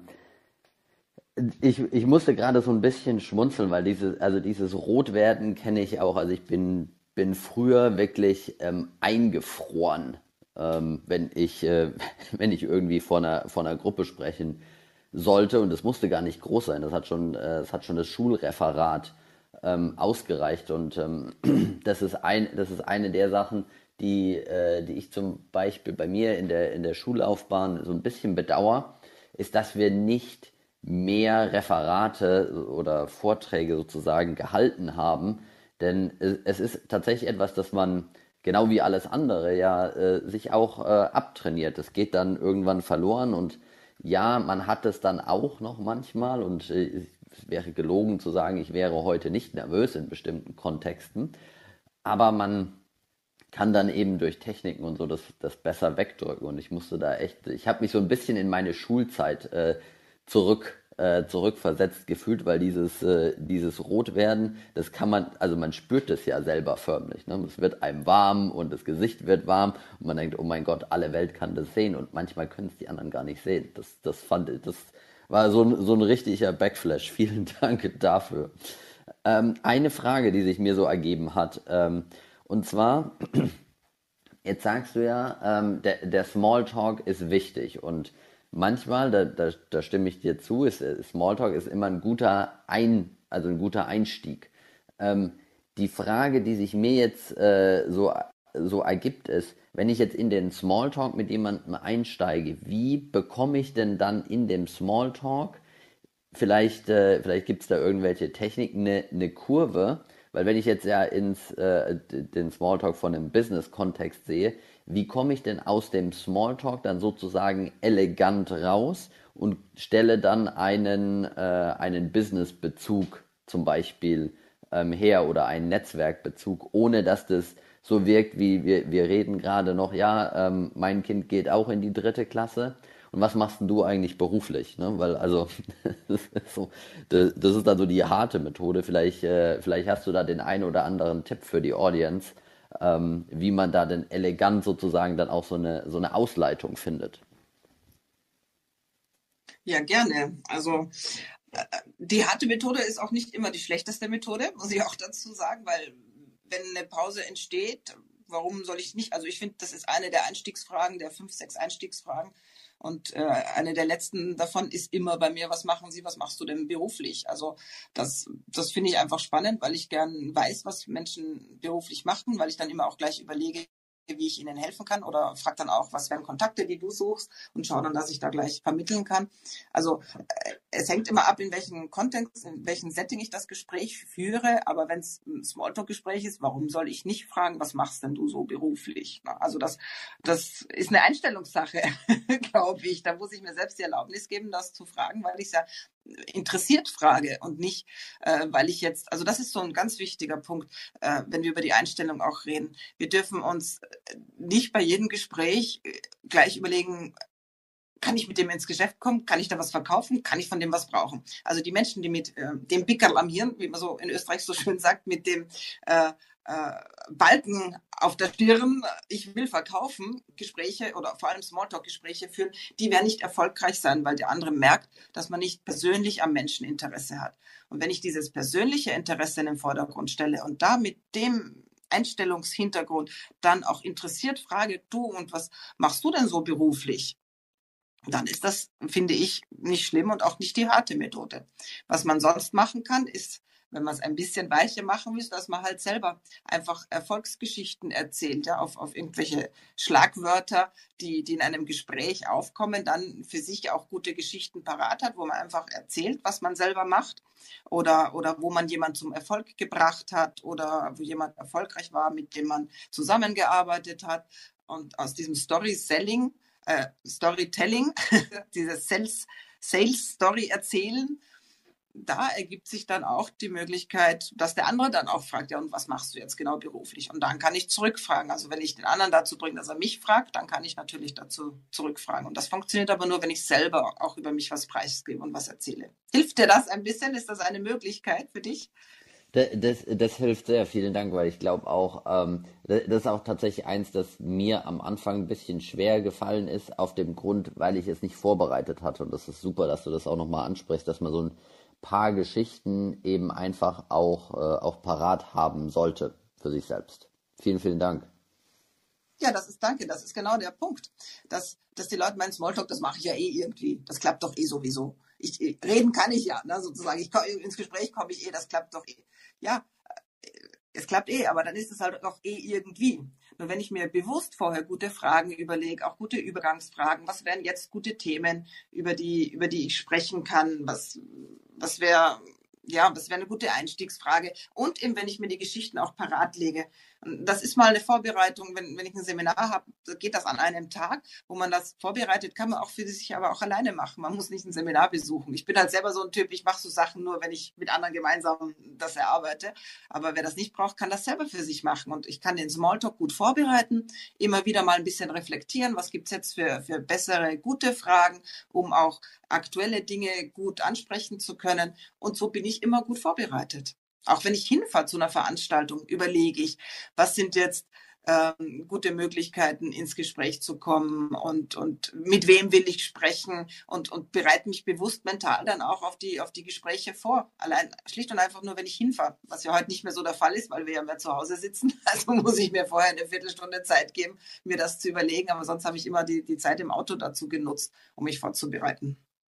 Ich musste gerade so ein bisschen schmunzeln, weil dieses Rotwerden kenne ich auch. Also ich bin früher wirklich eingefroren, wenn ich irgendwie vor einer Gruppe sprechen sollte. Und das musste gar nicht groß sein. Das hat schon das Schulreferat ausgereicht. Und das ist eine der Sachen, die ich zum Beispiel bei mir in der Schullaufbahn so ein bisschen bedauere, ist, dass wir nicht mehr Referate oder Vorträge sozusagen gehalten haben, denn es ist tatsächlich etwas, das man genau wie alles andere ja sich auch abtrainiert. Es geht dann irgendwann verloren und ja, man hat es dann auch noch manchmal und es wäre gelogen zu sagen, ich wäre heute nicht nervös in bestimmten Kontexten, aber man kann dann eben durch Techniken und so das besser wegdrücken und ich habe mich so ein bisschen in meine Schulzeit zurückversetzt gefühlt, weil dieses Rotwerden, das kann man, also man spürt es ja selber förmlich, ne? Es wird einem warm und das Gesicht wird warm und man denkt, oh mein Gott, alle Welt kann das sehen und manchmal können es die anderen gar nicht sehen. Das war so ein richtiger Backflash. Vielen Dank dafür. Eine Frage, die sich mir so ergeben hat, und zwar, jetzt sagst du ja, der Smalltalk ist wichtig und manchmal, da stimme ich dir zu, Smalltalk ist immer ein guter Einstieg. Die Frage, die sich mir jetzt so ergibt, ist, wenn ich jetzt in den Smalltalk mit jemandem einsteige, wie bekomme ich denn dann in dem Smalltalk, vielleicht gibt es da irgendwelche Techniken, eine Kurve, weil wenn ich jetzt ja den Smalltalk von einem Business-Kontext sehe, wie komme ich denn aus dem Smalltalk dann sozusagen elegant raus und stelle dann einen Business-Bezug zum Beispiel her oder einen Netzwerkbezug, ohne dass das so wirkt, wie wir reden gerade noch, ja, mein Kind geht auch in die 3. Klasse. Und was machst denn du eigentlich beruflich? Ne? Weil also das ist dann so die harte Methode. Vielleicht hast du da den einen oder anderen Tipp für die Audience, wie man da denn elegant sozusagen dann auch so eine Ausleitung findet. Ja, gerne. Also die harte Methode ist auch nicht immer die schlechteste Methode, muss ich auch dazu sagen, weil wenn eine Pause entsteht, warum soll ich nicht? Also ich finde, das ist eine der Einstiegsfragen, der 5, 6 Einstiegsfragen. Und eine der letzten davon ist immer bei mir, was machen Sie, was machst du denn beruflich? Also das finde ich einfach spannend, weil ich gern weiß, was Menschen beruflich machen, weil ich dann immer auch gleich überlege, wie ich ihnen helfen kann, oder frage dann auch, was wären Kontakte, die du suchst, und schaue dann, dass ich da gleich vermitteln kann. Also es hängt immer ab, in welchem Kontext, in welchem Setting ich das Gespräch führe, aber wenn es ein Smalltalk-Gespräch ist, warum soll ich nicht fragen, was machst denn du so beruflich? Also das ist eine Einstellungssache, glaube ich. Da muss ich mir selbst die Erlaubnis geben, das zu fragen, weil ich es ja interessiert frage und nicht, weil ich jetzt, also das ist so ein ganz wichtiger Punkt, wenn wir über die Einstellung auch reden. Wir dürfen uns nicht bei jedem Gespräch gleich überlegen, kann ich mit dem ins Geschäft kommen? Kann ich da was verkaufen? Kann ich von dem was brauchen? Also die Menschen, die mit dem Pickerl am Hirn, wie man so in Österreich so schön sagt, mit dem Balken auf der Stirn, ich will verkaufen, Gespräche oder vor allem Smalltalk-Gespräche führen, die werden nicht erfolgreich sein, weil der andere merkt, dass man nicht persönlich am Menschen Interesse hat. Und wenn ich dieses persönliche Interesse in den Vordergrund stelle und da mit dem Einstellungshintergrund dann auch interessiert frage, du, und was machst du denn so beruflich? Dann ist das, finde ich, nicht schlimm und auch nicht die harte Methode. Was man sonst machen kann, ist, wenn man es ein bisschen weicher machen will, dass man halt selber einfach Erfolgsgeschichten erzählt, ja, auf irgendwelche Schlagwörter, die in einem Gespräch aufkommen, dann für sich auch gute Geschichten parat hat, wo man einfach erzählt, was man selber macht, oder wo man jemanden zum Erfolg gebracht hat oder wo jemand erfolgreich war, mit dem man zusammengearbeitet hat. Und aus diesem Storytelling, dieses Sales-Story erzählen, da ergibt sich dann auch die Möglichkeit, dass der andere dann auch fragt, ja, und was machst du jetzt genau beruflich? Und dann kann ich zurückfragen. Also wenn ich den anderen dazu bringe, dass er mich fragt, dann kann ich natürlich dazu zurückfragen. Und das funktioniert aber nur, wenn ich selber auch über mich was preisgebe und was erzähle. Hilft dir das ein bisschen? Ist das eine Möglichkeit für dich? Das hilft sehr, vielen Dank, weil ich glaube auch, das ist auch tatsächlich eins, das mir am Anfang ein bisschen schwer gefallen ist, auf dem Grund, weil ich es nicht vorbereitet hatte. Und das ist super, dass du das auch nochmal ansprichst, dass man so ein paar Geschichten eben einfach auch parat haben sollte für sich selbst. Vielen, vielen Dank. Ja, das ist genau der Punkt. Dass die Leute meinen, Smalltalk, das mache ich ja eh irgendwie. Das klappt doch eh sowieso. Reden kann ich ja, ne, sozusagen. Ins Gespräch komme ich eh, das klappt doch eh. Ja, es klappt eh, aber dann ist es halt auch eh irgendwie. Nur wenn ich mir bewusst vorher gute Fragen überlege, auch gute Übergangsfragen, was wären jetzt gute Themen, über die ich sprechen kann, was wäre eine gute Einstiegsfrage. Und eben, wenn ich mir die Geschichten auch parat lege. Das ist mal eine Vorbereitung, wenn ich ein Seminar habe, geht das an einem Tag, wo man das vorbereitet, kann man auch für sich aber auch alleine machen. Man muss nicht ein Seminar besuchen. Ich bin halt selber so ein Typ, ich mache so Sachen nur, wenn ich mit anderen gemeinsam das erarbeite. Aber wer das nicht braucht, kann das selber für sich machen. Und ich kann den Smalltalk gut vorbereiten, immer wieder mal ein bisschen reflektieren, was gibt es jetzt für bessere, gute Fragen, um auch aktuelle Dinge gut ansprechen zu können. Und so bin ich immer gut vorbereitet. Auch wenn ich hinfahre zu einer Veranstaltung, überlege ich, was sind jetzt gute Möglichkeiten, ins Gespräch zu kommen, und mit wem will ich sprechen, und bereite mich bewusst mental dann auch auf die Gespräche vor. Allein schlicht und einfach nur, wenn ich hinfahre, was ja heute nicht mehr so der Fall ist, weil wir ja mehr zu Hause sitzen. Also muss ich mir vorher eine Viertelstunde Zeit geben, mir das zu überlegen. Aber sonst habe ich immer die Zeit im Auto dazu genutzt, um mich vorzubereiten.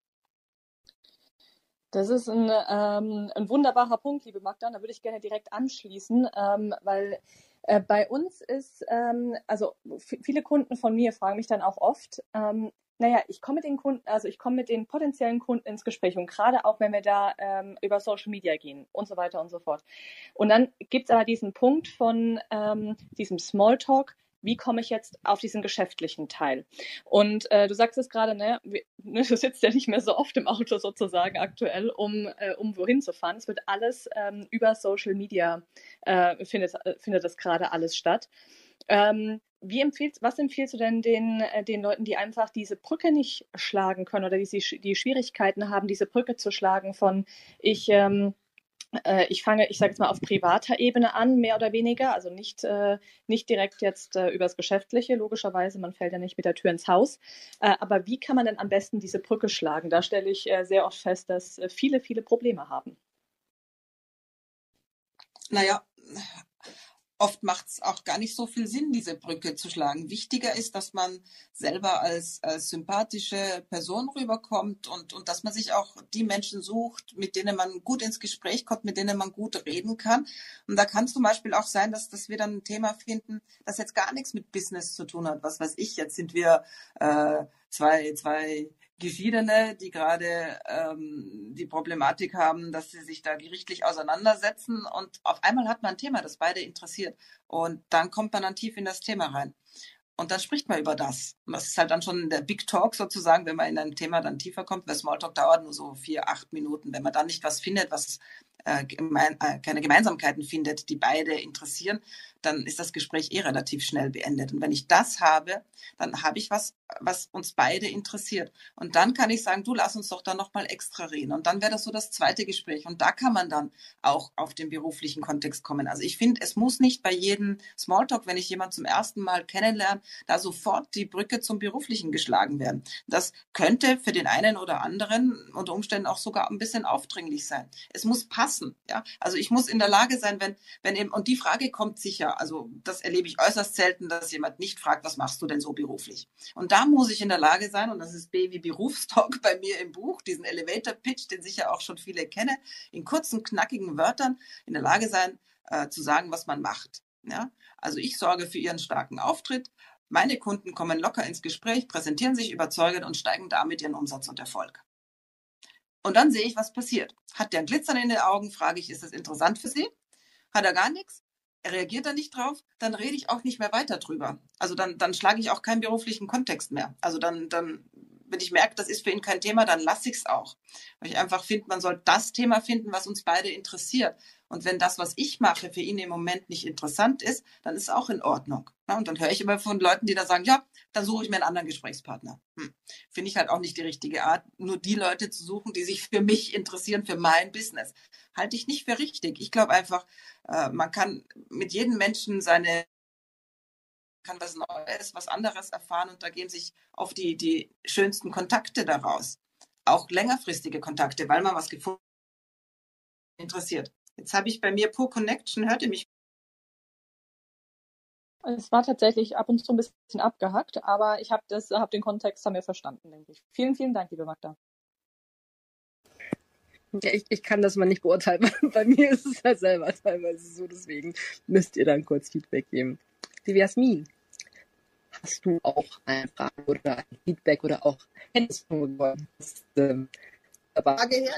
Das ist ein wunderbarer Punkt, liebe Magda. Da würde ich gerne direkt anschließen, weil bei uns ist, also viele Kunden von mir fragen mich dann auch oft, ich komme mit den Kunden, also ich komme mit den potenziellen Kunden ins Gespräch, und gerade auch, wenn wir da über Social Media gehen und so weiter und so fort. Und dann gibt es aber diesen Punkt von diesem Smalltalk. Wie komme ich jetzt auf diesen geschäftlichen Teil? Und du sagst es gerade, du sitzt ja nicht mehr so oft im Auto sozusagen aktuell, um wohin zu fahren. Es wird alles über Social Media, findet das gerade alles statt. Was empfiehlst du denn den Leuten, die einfach diese Brücke nicht schlagen können oder die Schwierigkeiten haben, diese Brücke zu schlagen von ich fange, ich sage jetzt mal, auf privater Ebene an, mehr oder weniger, also nicht direkt jetzt übers Geschäftliche, logischerweise, man fällt ja nicht mit der Tür ins Haus, aber wie kann man denn am besten diese Brücke schlagen? Da stelle ich sehr oft fest, dass viele, viele Probleme haben. Naja, oft macht es auch gar nicht so viel Sinn, diese Brücke zu schlagen. Wichtiger ist, dass man selber als sympathische Person rüberkommt und dass man sich auch die Menschen sucht, mit denen man gut ins Gespräch kommt, mit denen man gut reden kann. Und da kann zum Beispiel auch sein, dass wir dann ein Thema finden, das jetzt gar nichts mit Business zu tun hat. Was weiß ich, jetzt sind wir zwei Geschiedene, die gerade die Problematik haben, dass sie sich da gerichtlich auseinandersetzen und auf einmal hat man ein Thema, das beide interessiert und dann kommt man dann tief in das Thema rein. Und dann spricht man über das. Und das ist halt dann schon der Big Talk sozusagen, wenn man in ein Thema dann tiefer kommt, weil Smalltalk dauert nur so 4-8 Minuten. Wenn man dann nicht was findet, was keine Gemeinsamkeiten findet, die beide interessieren, dann ist das Gespräch relativ schnell beendet. Und wenn ich das habe, dann habe ich was uns beide interessiert. Und dann kann ich sagen, du, lass uns doch dann nochmal extra reden. Und dann wäre das so das zweite Gespräch. Und da kann man dann auch auf den beruflichen Kontext kommen. Also ich finde, es muss nicht bei jedem Smalltalk, wenn ich jemanden zum ersten Mal kennenlerne, da sofort die Brücke zum Beruflichen geschlagen werden. Das könnte für den einen oder anderen unter Umständen auch sogar ein bisschen aufdringlich sein. Es muss passen. Ja? Also ich muss in der Lage sein, wenn eben, und die Frage kommt sicher, also das erlebe ich äußerst selten, dass jemand nicht fragt, was machst du denn so beruflich? Und da muss ich in der Lage sein, und das ist B wie Berufstalk bei mir im Buch, diesen Elevator Pitch, den sicher auch schon viele kennen, in kurzen, knackigen Wörtern in der Lage sein, zu sagen, was man macht. Ja? Also ich sorge für ihren starken Auftritt. Meine Kunden kommen locker ins Gespräch, präsentieren sich überzeugend und steigen damit ihren Umsatz und Erfolg. Und dann sehe ich, was passiert. Hat der ein Glitzern in den Augen, frage ich, ist das interessant für Sie? Hat er gar nichts? Er reagiert da nicht drauf, dann rede ich auch nicht mehr weiter drüber. Also dann schlage ich auch keinen beruflichen Kontext mehr. Also dann, wenn ich merke, das ist für ihn kein Thema, dann lasse ich es auch. Weil ich einfach finde, man soll das Thema finden, was uns beide interessiert. Und wenn das, was ich mache, für ihn im Moment nicht interessant ist, dann ist es auch in Ordnung. Ja, und dann höre ich immer von Leuten, die da sagen, ja, dann suche ich mir einen anderen Gesprächspartner. Finde ich halt auch nicht die richtige Art, nur die Leute zu suchen, die sich für mich interessieren, für mein Business. Halte ich nicht für richtig. Ich glaube einfach, man kann mit jedem Menschen kann was Neues, was anderes erfahren und da geben sich oft die schönsten Kontakte daraus. Auch längerfristige Kontakte, weil man was gefunden interessiert. Jetzt habe ich bei mir Pure Connection, hört ihr mich? Es war tatsächlich ab und zu ein bisschen abgehackt, aber ich habe den Kontext haben wir verstanden, denke ich. Vielen, vielen Dank, liebe Magda. Ja, ich kann das mal nicht beurteilen. Bei mir ist es halt selber teilweise so, deswegen müsst ihr dann kurz Feedback geben. Liebe Jasmin, hast du auch eine Frage oder ein Feedback oder auch Kenntnis gewonnen? Frage her,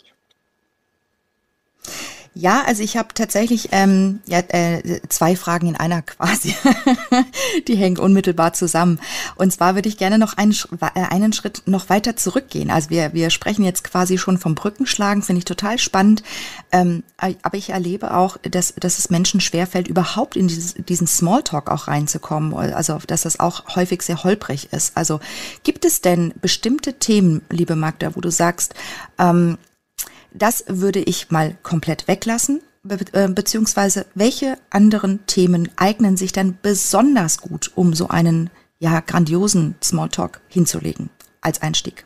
Ja, also ich habe tatsächlich zwei Fragen in einer quasi. Die hängen unmittelbar zusammen. Und zwar würde ich gerne noch einen Schritt noch weiter zurückgehen. Also wir sprechen jetzt quasi schon vom Brückenschlagen, finde ich total spannend. Aber ich erlebe auch, dass es Menschen schwerfällt, überhaupt in diesen Smalltalk auch reinzukommen. Also dass das auch häufig sehr holprig ist. Also gibt es denn bestimmte Themen, liebe Magda, wo du sagst, das würde ich mal komplett weglassen, beziehungsweise welche anderen Themen eignen sich dann besonders gut, um so einen grandiosen Smalltalk hinzulegen als Einstieg?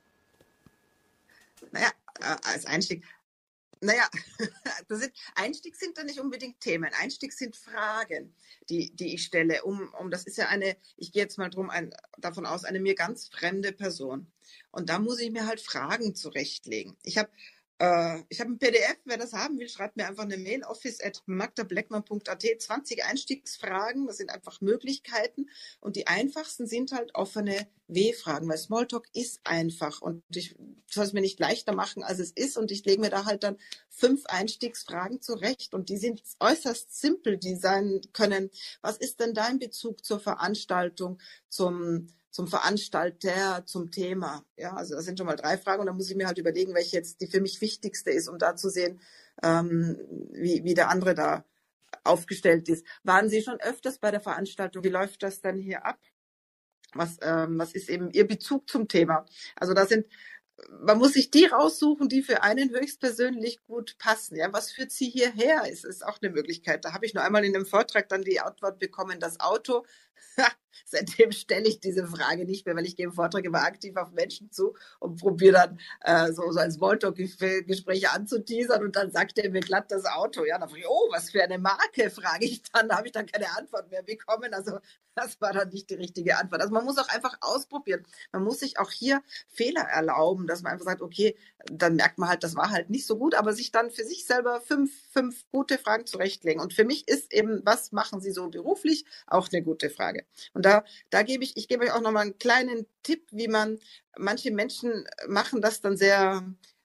Naja, als Einstieg. Naja, Einstieg sind da nicht unbedingt Themen. Einstieg sind Fragen, die ich stelle, das ist ja ich gehe jetzt mal davon aus, eine mir ganz fremde Person. Und da muss ich mir halt Fragen zurechtlegen. Ich habe ein PDF, wer das haben will, schreibt mir einfach eine Mail, office@magdableckmann.at, 20 Einstiegsfragen, das sind einfach Möglichkeiten und die einfachsten sind halt offene W-Fragen, weil Smalltalk ist einfach und ich soll es mir nicht leichter machen, als es ist und ich lege mir da halt dann 5 Einstiegsfragen zurecht und die sind äußerst simpel, die sein können, was ist denn dein Bezug zur Veranstaltung, zum Veranstalter, zum Thema. Ja, also das sind schon mal 3 Fragen und dann muss ich mir halt überlegen, welche jetzt die für mich wichtigste ist, um da zu sehen, wie der andere da aufgestellt ist. Waren Sie schon öfters bei der Veranstaltung? Wie läuft das dann hier ab? Was ist eben Ihr Bezug zum Thema? Also man muss sich die raussuchen, die für einen höchstpersönlich gut passen. Ja, was führt Sie hierher? Ist auch eine Möglichkeit. Da habe ich nur einmal in einem Vortrag dann die Antwort bekommen, das Auto. Seitdem stelle ich diese Frage nicht mehr, weil ich gebe Vorträge immer aktiv auf Menschen zu und probiere dann so ein Smalltalk-Gespräche anzuteasern und dann sagt er mir glatt das Auto. Ja, dann frage ich, oh, was für eine Marke, frage ich dann. Da habe ich dann keine Antwort mehr bekommen. Also das war dann nicht die richtige Antwort. Also man muss auch einfach ausprobieren. Man muss sich auch hier Fehler erlauben, dass man einfach sagt, okay, dann merkt man halt, das war halt nicht so gut, aber sich dann für sich selber fünf gute Fragen zurechtlegen. Und für mich ist eben, was machen Sie so beruflich, auch eine gute Frage. Und da gebe ich gebe euch auch nochmal einen kleinen Tipp, wie manche Menschen machen das dann sehr,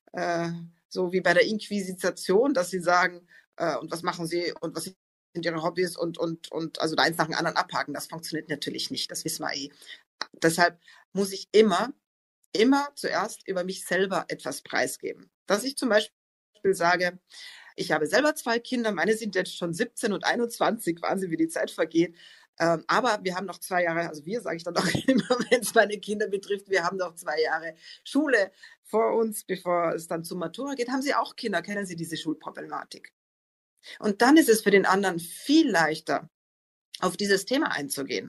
so wie bei der Inquisition, dass sie sagen, und was machen Sie und was sind Ihre Hobbys und also eins nach dem anderen abhaken. Das funktioniert natürlich nicht, das wissen wir eh. Deshalb muss ich immer zuerst über mich selber etwas preisgeben. Dass ich zum Beispiel sage, ich habe selber 2 Kinder, meine sind jetzt schon 17 und 21, Wahnsinn, wie die Zeit vergeht. Aber wir haben noch 2 Jahre, also wir sage ich dann auch immer, wenn es meine Kinder betrifft, wir haben noch 2 Jahre Schule vor uns, bevor es dann zur Matura geht. Haben Sie auch Kinder? Kennen Sie diese Schulproblematik? Und dann ist es für den anderen viel leichter, auf dieses Thema einzugehen.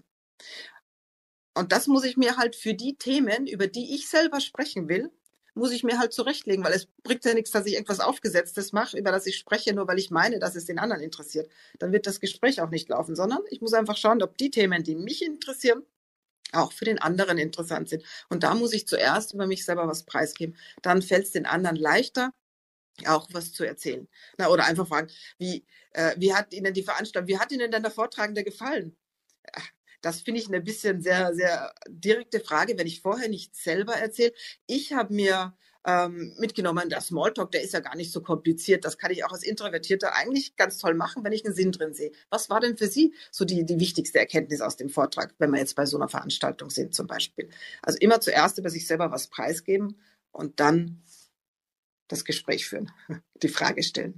Und das muss ich mir halt für die Themen, über die ich selber sprechen will, muss ich mir halt zurechtlegen, weil es bringt ja nichts, dass ich etwas Aufgesetztes mache, über das ich spreche, nur weil ich meine, dass es den anderen interessiert. Dann wird das Gespräch auch nicht laufen, sondern ich muss einfach schauen, ob die Themen, die mich interessieren, auch für den anderen interessant sind. Und da muss ich zuerst über mich selber was preisgeben. Dann fällt es den anderen leichter, auch was zu erzählen. Oder einfach fragen, wie hat Ihnen die Veranstaltung, wie hat Ihnen denn der Vortragende gefallen? Das finde ich eine bisschen sehr, sehr direkte Frage, wenn ich vorher nicht selber erzähle. Ich habe mir mitgenommen, der Smalltalk, der ist ja gar nicht so kompliziert. Das kann ich auch als Introvertierter eigentlich ganz toll machen, wenn ich einen Sinn drin sehe. Was war denn für Sie so die wichtigste Erkenntnis aus dem Vortrag, wenn wir jetzt bei so einer Veranstaltung sind zum Beispiel? Also immer zuerst über sich selber was preisgeben und dann das Gespräch führen, die Frage stellen.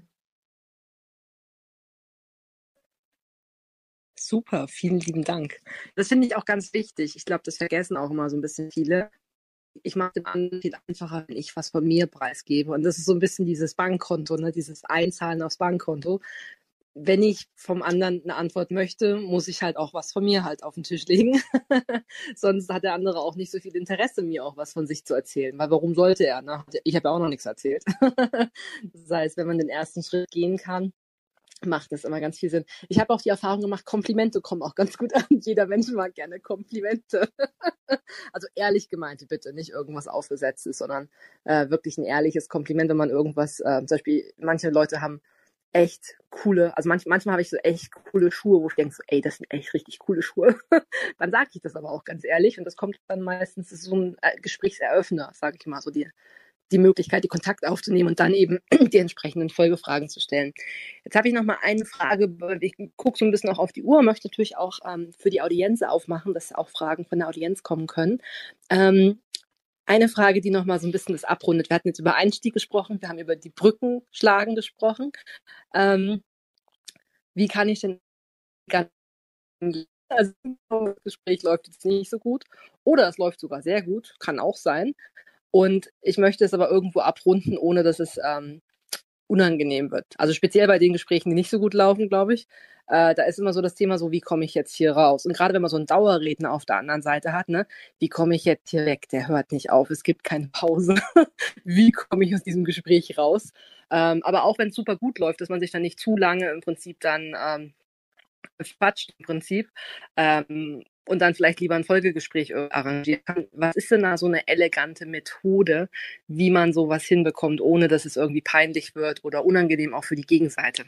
Super, vielen lieben Dank. Das finde ich auch ganz wichtig. Ich glaube, das vergessen auch immer so ein bisschen viele. Ich mache dem anderen viel einfacher, wenn ich was von mir preisgebe. Und das ist so ein bisschen dieses Bankkonto, ne? Dieses Einzahlen aufs Bankkonto. Wenn ich vom anderen eine Antwort möchte, muss ich halt auch was von mir halt auf den Tisch legen. Sonst hat der andere auch nicht so viel Interesse, mir auch was von sich zu erzählen. Weil warum sollte er? Ne? Ich habe ja auch noch nichts erzählt. Das heißt, wenn man den ersten Schritt gehen kann, macht das immer ganz viel Sinn. Ich habe auch die Erfahrung gemacht, Komplimente kommen auch ganz gut an. Jeder Mensch mag gerne Komplimente. Also ehrlich gemeinte bitte, nicht irgendwas Aufgesetztes, sondern wirklich ein ehrliches Kompliment, wenn man irgendwas, zum Beispiel manche Leute haben echt coole, also manchmal habe ich so echt coole Schuhe, wo ich denke so, ey, das sind echt richtig coole Schuhe. Dann sage ich das aber auch ganz ehrlich und das kommt dann meistens, das ist so ein Gesprächseröffner, sage ich mal, so die Möglichkeit, die Kontakt aufzunehmen und dann eben die entsprechenden Folgefragen zu stellen. Jetzt habe ich noch mal eine Frage. Ich gucke so ein bisschen auch auf die Uhr, möchte natürlich auch für die Audienz aufmachen, dass auch Fragen von der Audienz kommen können. Eine Frage, die noch mal so ein bisschen das abrundet. Wir hatten jetzt über Einstieg gesprochen, wir haben über die Brücken schlagen gesprochen. Wie kann ich denn also das Gespräch läuft jetzt nicht so gut oder es läuft sogar sehr gut, kann auch sein. Und ich möchte es aber irgendwo abrunden, ohne dass es unangenehm wird. Also speziell bei den Gesprächen, die nicht so gut laufen, glaube ich. Da ist immer so das Thema so, wie komme ich jetzt hier raus? Und gerade wenn man so einen Dauerredner auf der anderen Seite hat, ne, wie komme ich jetzt hier weg? Der hört nicht auf, es gibt keine Pause. Wie komme ich aus diesem Gespräch raus? Aber auch wenn es super gut läuft, dass man sich dann nicht zu lange im Prinzip dann quatscht im Prinzip. Und dann vielleicht lieber ein Folgegespräch arrangieren kann. Was ist denn da so eine elegante Methode, wie man sowas hinbekommt, ohne dass es irgendwie peinlich wird oder unangenehm auch für die Gegenseite?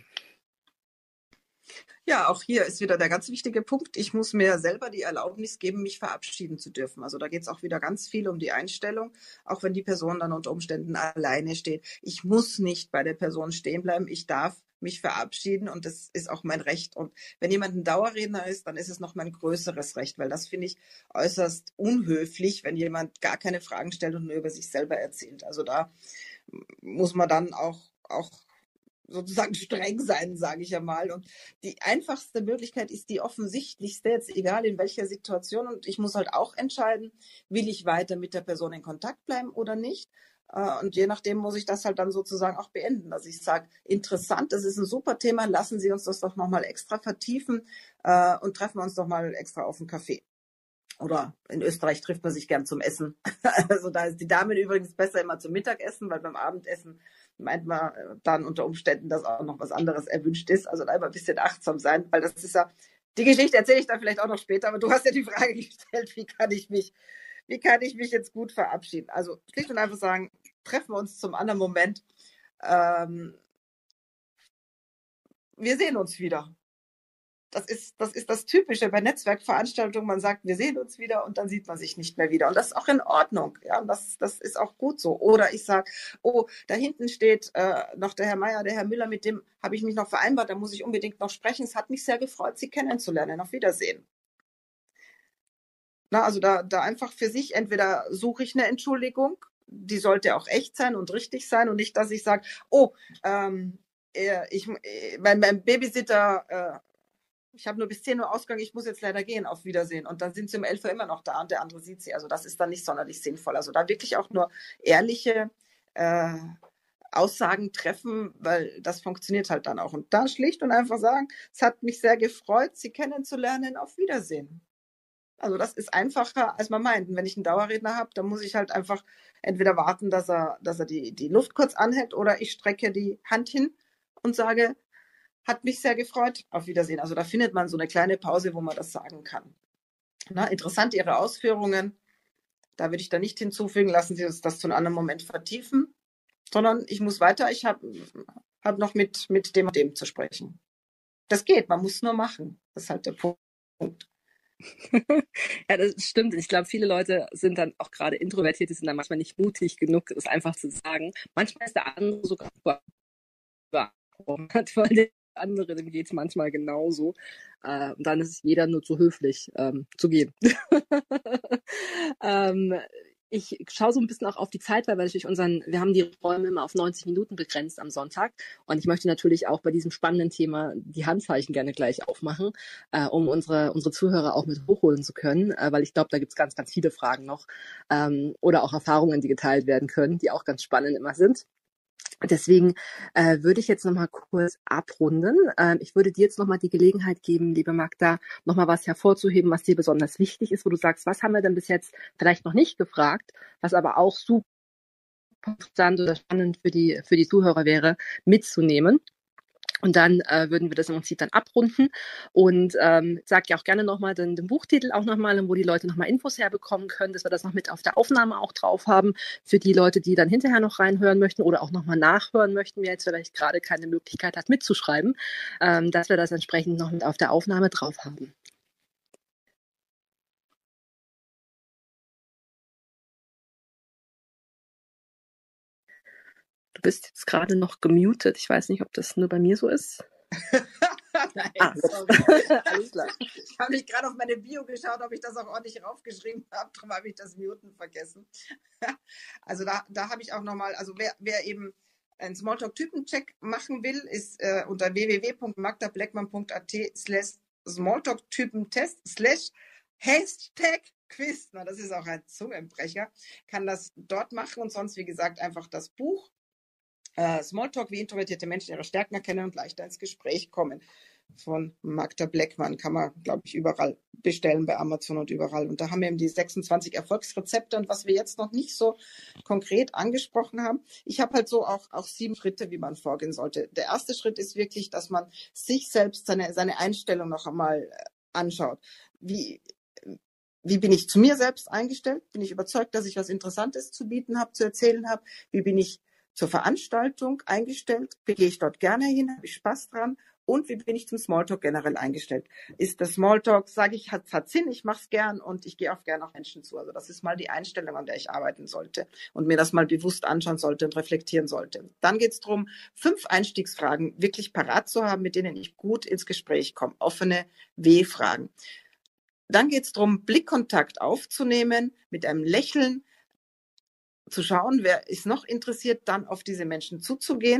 Ja, auch hier ist wieder der ganz wichtige Punkt. Ich muss mir selber die Erlaubnis geben, mich verabschieden zu dürfen. Also da geht es auch wieder ganz viel um die Einstellung, auch wenn die Person dann unter Umständen alleine steht. Ich muss nicht bei der Person stehen bleiben. Ich darf mich verabschieden und das ist auch mein Recht. Und wenn jemand ein Dauerredner ist, dann ist es noch mein größeres Recht, weil das finde ich äußerst unhöflich, wenn jemand gar keine Fragen stellt und nur über sich selber erzählt. Also da muss man dann auch sozusagen streng sein, sage ich ja mal. Und die einfachste Möglichkeit ist die offensichtlichste, jetzt egal in welcher Situation. Und ich muss halt auch entscheiden, will ich weiter mit der Person in Kontakt bleiben oder nicht. Und je nachdem muss ich das halt dann sozusagen auch beenden, dass ich sage, interessant, das ist ein super Thema, lassen Sie uns das doch nochmal extra vertiefen und treffen wir uns doch mal extra auf einen Kaffee. Oder in Österreich trifft man sich gern zum Essen. Also da ist die Damen übrigens besser immer zum Mittagessen, weil beim Abendessen meint man dann unter Umständen, dass auch noch was anderes erwünscht ist. Also da immer ein bisschen achtsam sein, weil das ist ja, die Geschichte erzähle ich dann vielleicht auch noch später, aber du hast ja die Frage gestellt, wie kann ich mich jetzt gut verabschieden? Also schlicht und einfach sagen, treffen wir uns zum anderen Moment. Wir sehen uns wieder. Das ist das Typische bei Netzwerkveranstaltungen. Man sagt, wir sehen uns wieder und dann sieht man sich nicht mehr wieder. Und das ist auch in Ordnung. Ja, und das ist auch gut so. Oder ich sage, oh, da hinten steht noch der Herr Meier, der Herr Müller, mit dem habe ich mich noch vereinbart, da muss ich unbedingt noch sprechen. Es hat mich sehr gefreut, Sie kennenzulernen. Auf Wiedersehen. Na, also da einfach für sich, entweder suche ich eine Entschuldigung, die sollte auch echt sein und richtig sein und nicht, dass ich sage, oh, mein Babysitter, ich habe nur bis 10 Uhr Ausgang, ich muss jetzt leider gehen, auf Wiedersehen. Und dann sind sie um 11 Uhr immer noch da und der andere sieht sie. Also das ist dann nicht sonderlich sinnvoll. Also da wirklich auch nur ehrliche Aussagen treffen, weil das funktioniert halt dann auch. Und da schlicht und einfach sagen, es hat mich sehr gefreut, Sie kennenzulernen, auf Wiedersehen. Also das ist einfacher, als man meint. Und wenn ich einen Dauerredner habe, dann muss ich halt einfach entweder warten, dass er die Luft kurz anhält, oder ich strecke die Hand hin und sage, hat mich sehr gefreut, auf Wiedersehen. Also da findet man so eine kleine Pause, wo man das sagen kann. Na, interessant Ihre Ausführungen. Da würde ich da nicht hinzufügen, lassen Sie uns das zu einem anderen Moment vertiefen, sondern ich muss weiter, ich habe noch mit dem und dem zu sprechen. Das geht, man muss nur machen. Das ist halt der Punkt. Ja, das stimmt. Ich glaube, viele Leute sind dann auch gerade introvertiert, die sind dann manchmal nicht mutig genug, das einfach zu sagen. Manchmal ist der andere sogar weil der andere, dem geht es manchmal genauso. Und dann ist jeder nur zu höflich zu gehen. Ich schaue so ein bisschen auch auf die Zeit, weil natürlich wir haben die Räume immer auf 90 Minuten begrenzt am Sonntag. Und ich möchte natürlich auch bei diesem spannenden Thema die Handzeichen gerne gleich aufmachen, um unsere Zuhörer auch mit hochholen zu können, weil ich glaube, da gibt es ganz, ganz viele Fragen noch oder auch Erfahrungen, die geteilt werden können, die auch ganz spannend immer sind. Deswegen würde ich jetzt nochmal kurz abrunden. Ich würde dir jetzt nochmal die Gelegenheit geben, liebe Magda, nochmal was hervorzuheben, was dir besonders wichtig ist, wo du sagst, was haben wir denn bis jetzt vielleicht noch nicht gefragt, was aber auch super interessant oder spannend für die Zuhörer wäre, mitzunehmen. Und dann würden wir das im Prinzip dann abrunden und sag ja auch gerne nochmal den Buchtitel auch nochmal, wo die Leute nochmal Infos herbekommen können, dass wir das noch mit auf der Aufnahme auch drauf haben, für die Leute, die dann hinterher noch reinhören möchten oder auch nochmal nachhören möchten, wer jetzt vielleicht gerade keine Möglichkeit hat mitzuschreiben, dass wir das entsprechend noch mit auf der Aufnahme drauf haben. Du bist jetzt gerade noch gemutet. Ich weiß nicht, ob das nur bei mir so ist. Nein, Alles klar. Ich habe nicht gerade auf meine Bio geschaut, ob ich das auch ordentlich raufgeschrieben habe. Darum habe ich das Muten vergessen. Also da habe ich auch nochmal, also wer eben einen Smalltalk-Typencheck machen will, ist unter www.magdablekman.at/Smalltalk-Typentest/#Quiz, na, das ist auch ein Zungenbrecher, kann das dort machen und sonst, wie gesagt, einfach das Buch Smalltalk, wie introvertierte Menschen ihre Stärken erkennen und leichter ins Gespräch kommen, von Magda Bleckmann, kann man, glaube ich, überall bestellen, bei Amazon und überall. Und da haben wir eben die 26 Erfolgsrezepte und was wir jetzt noch nicht so konkret angesprochen haben. Ich habe halt so auch 7 Schritte, wie man vorgehen sollte. Der erste Schritt ist wirklich, dass man sich selbst seine Einstellung noch einmal anschaut. Wie bin ich zu mir selbst eingestellt? Bin ich überzeugt, dass ich was Interessantes zu bieten habe, zu erzählen habe? Wie bin ich zur Veranstaltung eingestellt? Gehe ich dort gerne hin? Habe ich Spaß dran? Und wie bin ich zum Smalltalk generell eingestellt? Ist das Smalltalk, sage ich, hat Sinn, ich mache es gern und ich gehe auch gern auf Menschen zu. Also das ist mal die Einstellung, an der ich arbeiten sollte und mir das mal bewusst anschauen sollte und reflektieren sollte. Dann geht es darum, 5 Einstiegsfragen wirklich parat zu haben, mit denen ich gut ins Gespräch komme. Offene W-Fragen. Dann geht es darum, Blickkontakt aufzunehmen, mit einem Lächeln zu schauen, wer ist noch interessiert, dann auf diese Menschen zuzugehen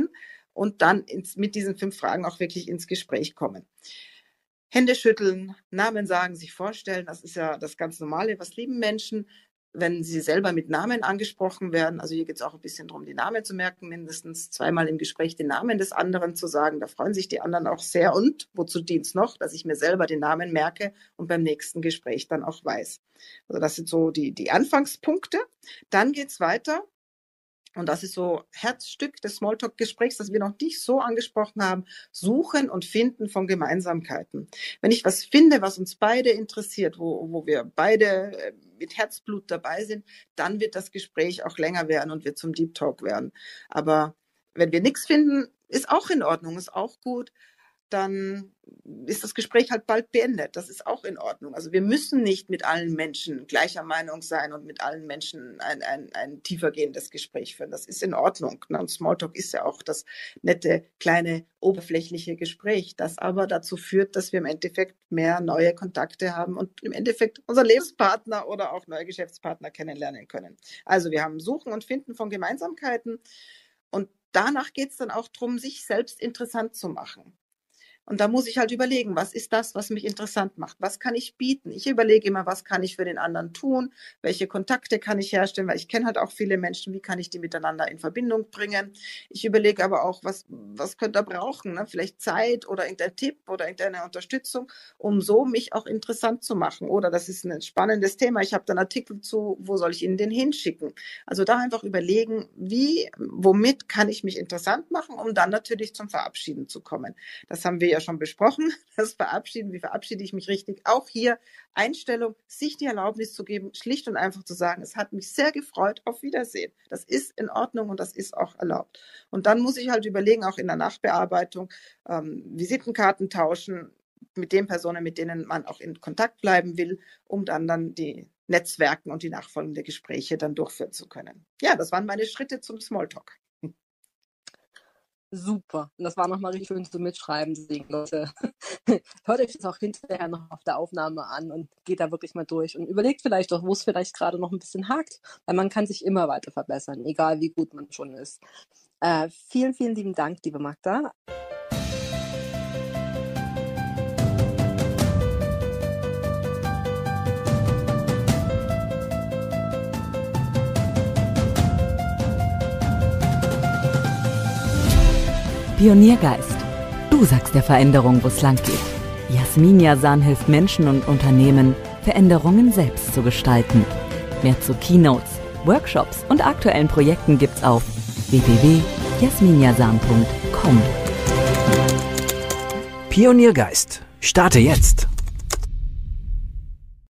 und dann mit diesen 5 Fragen auch wirklich ins Gespräch kommen. Hände schütteln, Namen sagen, sich vorstellen, das ist ja das ganz Normale, was lieben Menschen, wenn sie selber mit Namen angesprochen werden. Also hier geht es auch ein bisschen darum, die Namen zu merken, mindestens 2-mal im Gespräch den Namen des anderen zu sagen. Da freuen sich die anderen auch sehr. Und wozu dient es noch, dass ich mir selber den Namen merke und beim nächsten Gespräch dann auch weiß. Also das sind so die Anfangspunkte. Dann geht es weiter. Und das ist so Herzstück des Smalltalk-Gesprächs, das wir noch nicht so angesprochen haben, Suchen und Finden von Gemeinsamkeiten. Wenn ich was finde, was uns beide interessiert, wo wir beide mit Herzblut dabei sind, dann wird das Gespräch auch länger werden und wird zum Deep Talk werden. Aber wenn wir nichts finden, ist auch in Ordnung, ist auch gut. Dann ist das Gespräch halt bald beendet. Das ist auch in Ordnung. Also wir müssen nicht mit allen Menschen gleicher Meinung sein und mit allen Menschen ein tiefergehendes Gespräch führen. Das ist in Ordnung. Und Smalltalk ist ja auch das nette, kleine, oberflächliche Gespräch, das aber dazu führt, dass wir im Endeffekt mehr neue Kontakte haben und im Endeffekt unseren Lebenspartner oder auch neue Geschäftspartner kennenlernen können. Also wir haben Suchen und Finden von Gemeinsamkeiten und danach geht es dann auch darum, sich selbst interessant zu machen. Und da muss ich halt überlegen, was ist das, was mich interessant macht? Was kann ich bieten? Ich überlege immer, was kann ich für den anderen tun? Welche Kontakte kann ich herstellen? Weil ich kenne halt auch viele Menschen, wie kann ich die miteinander in Verbindung bringen? Ich überlege aber auch, was könnte er brauchen? Ne? Vielleicht Zeit oder irgendein Tipp oder irgendeine Unterstützung, um so mich auch interessant zu machen. Oder das ist ein spannendes Thema. Ich habe da einen Artikel zu, wo soll ich Ihnen den hinschicken? Also da einfach überlegen, womit kann ich mich interessant machen, um dann natürlich zum Verabschieden zu kommen. Das haben wir ja schon besprochen, das Verabschieden, wie verabschiede ich mich richtig, auch hier Einstellung, sich die Erlaubnis zu geben, schlicht und einfach zu sagen, es hat mich sehr gefreut, auf Wiedersehen. Das ist in Ordnung und das ist auch erlaubt. Und dann muss ich halt überlegen, auch in der Nachbearbeitung, Visitenkarten tauschen mit den Personen, mit denen man auch in Kontakt bleiben will, um dann die Netzwerken und die nachfolgenden Gespräche dann durchführen zu können. Ja, das waren meine Schritte zum Smalltalk. Super. Und das war nochmal richtig schön zum Mitschreiben. Deswegen, Leute, hört euch das auch hinterher noch auf der Aufnahme an und geht da wirklich mal durch und überlegt vielleicht auch, wo es vielleicht gerade noch ein bisschen hakt, weil man kann sich immer weiter verbessern, egal wie gut man schon ist. Vielen, vielen lieben Dank, liebe Magda. Pioniergeist. Du sagst der Veränderung, wo es lang geht. Jasmin Yazan hilft Menschen und Unternehmen, Veränderungen selbst zu gestalten. Mehr zu Keynotes, Workshops und aktuellen Projekten gibt's auf www.jasminjazan.com. Pioniergeist. Starte jetzt.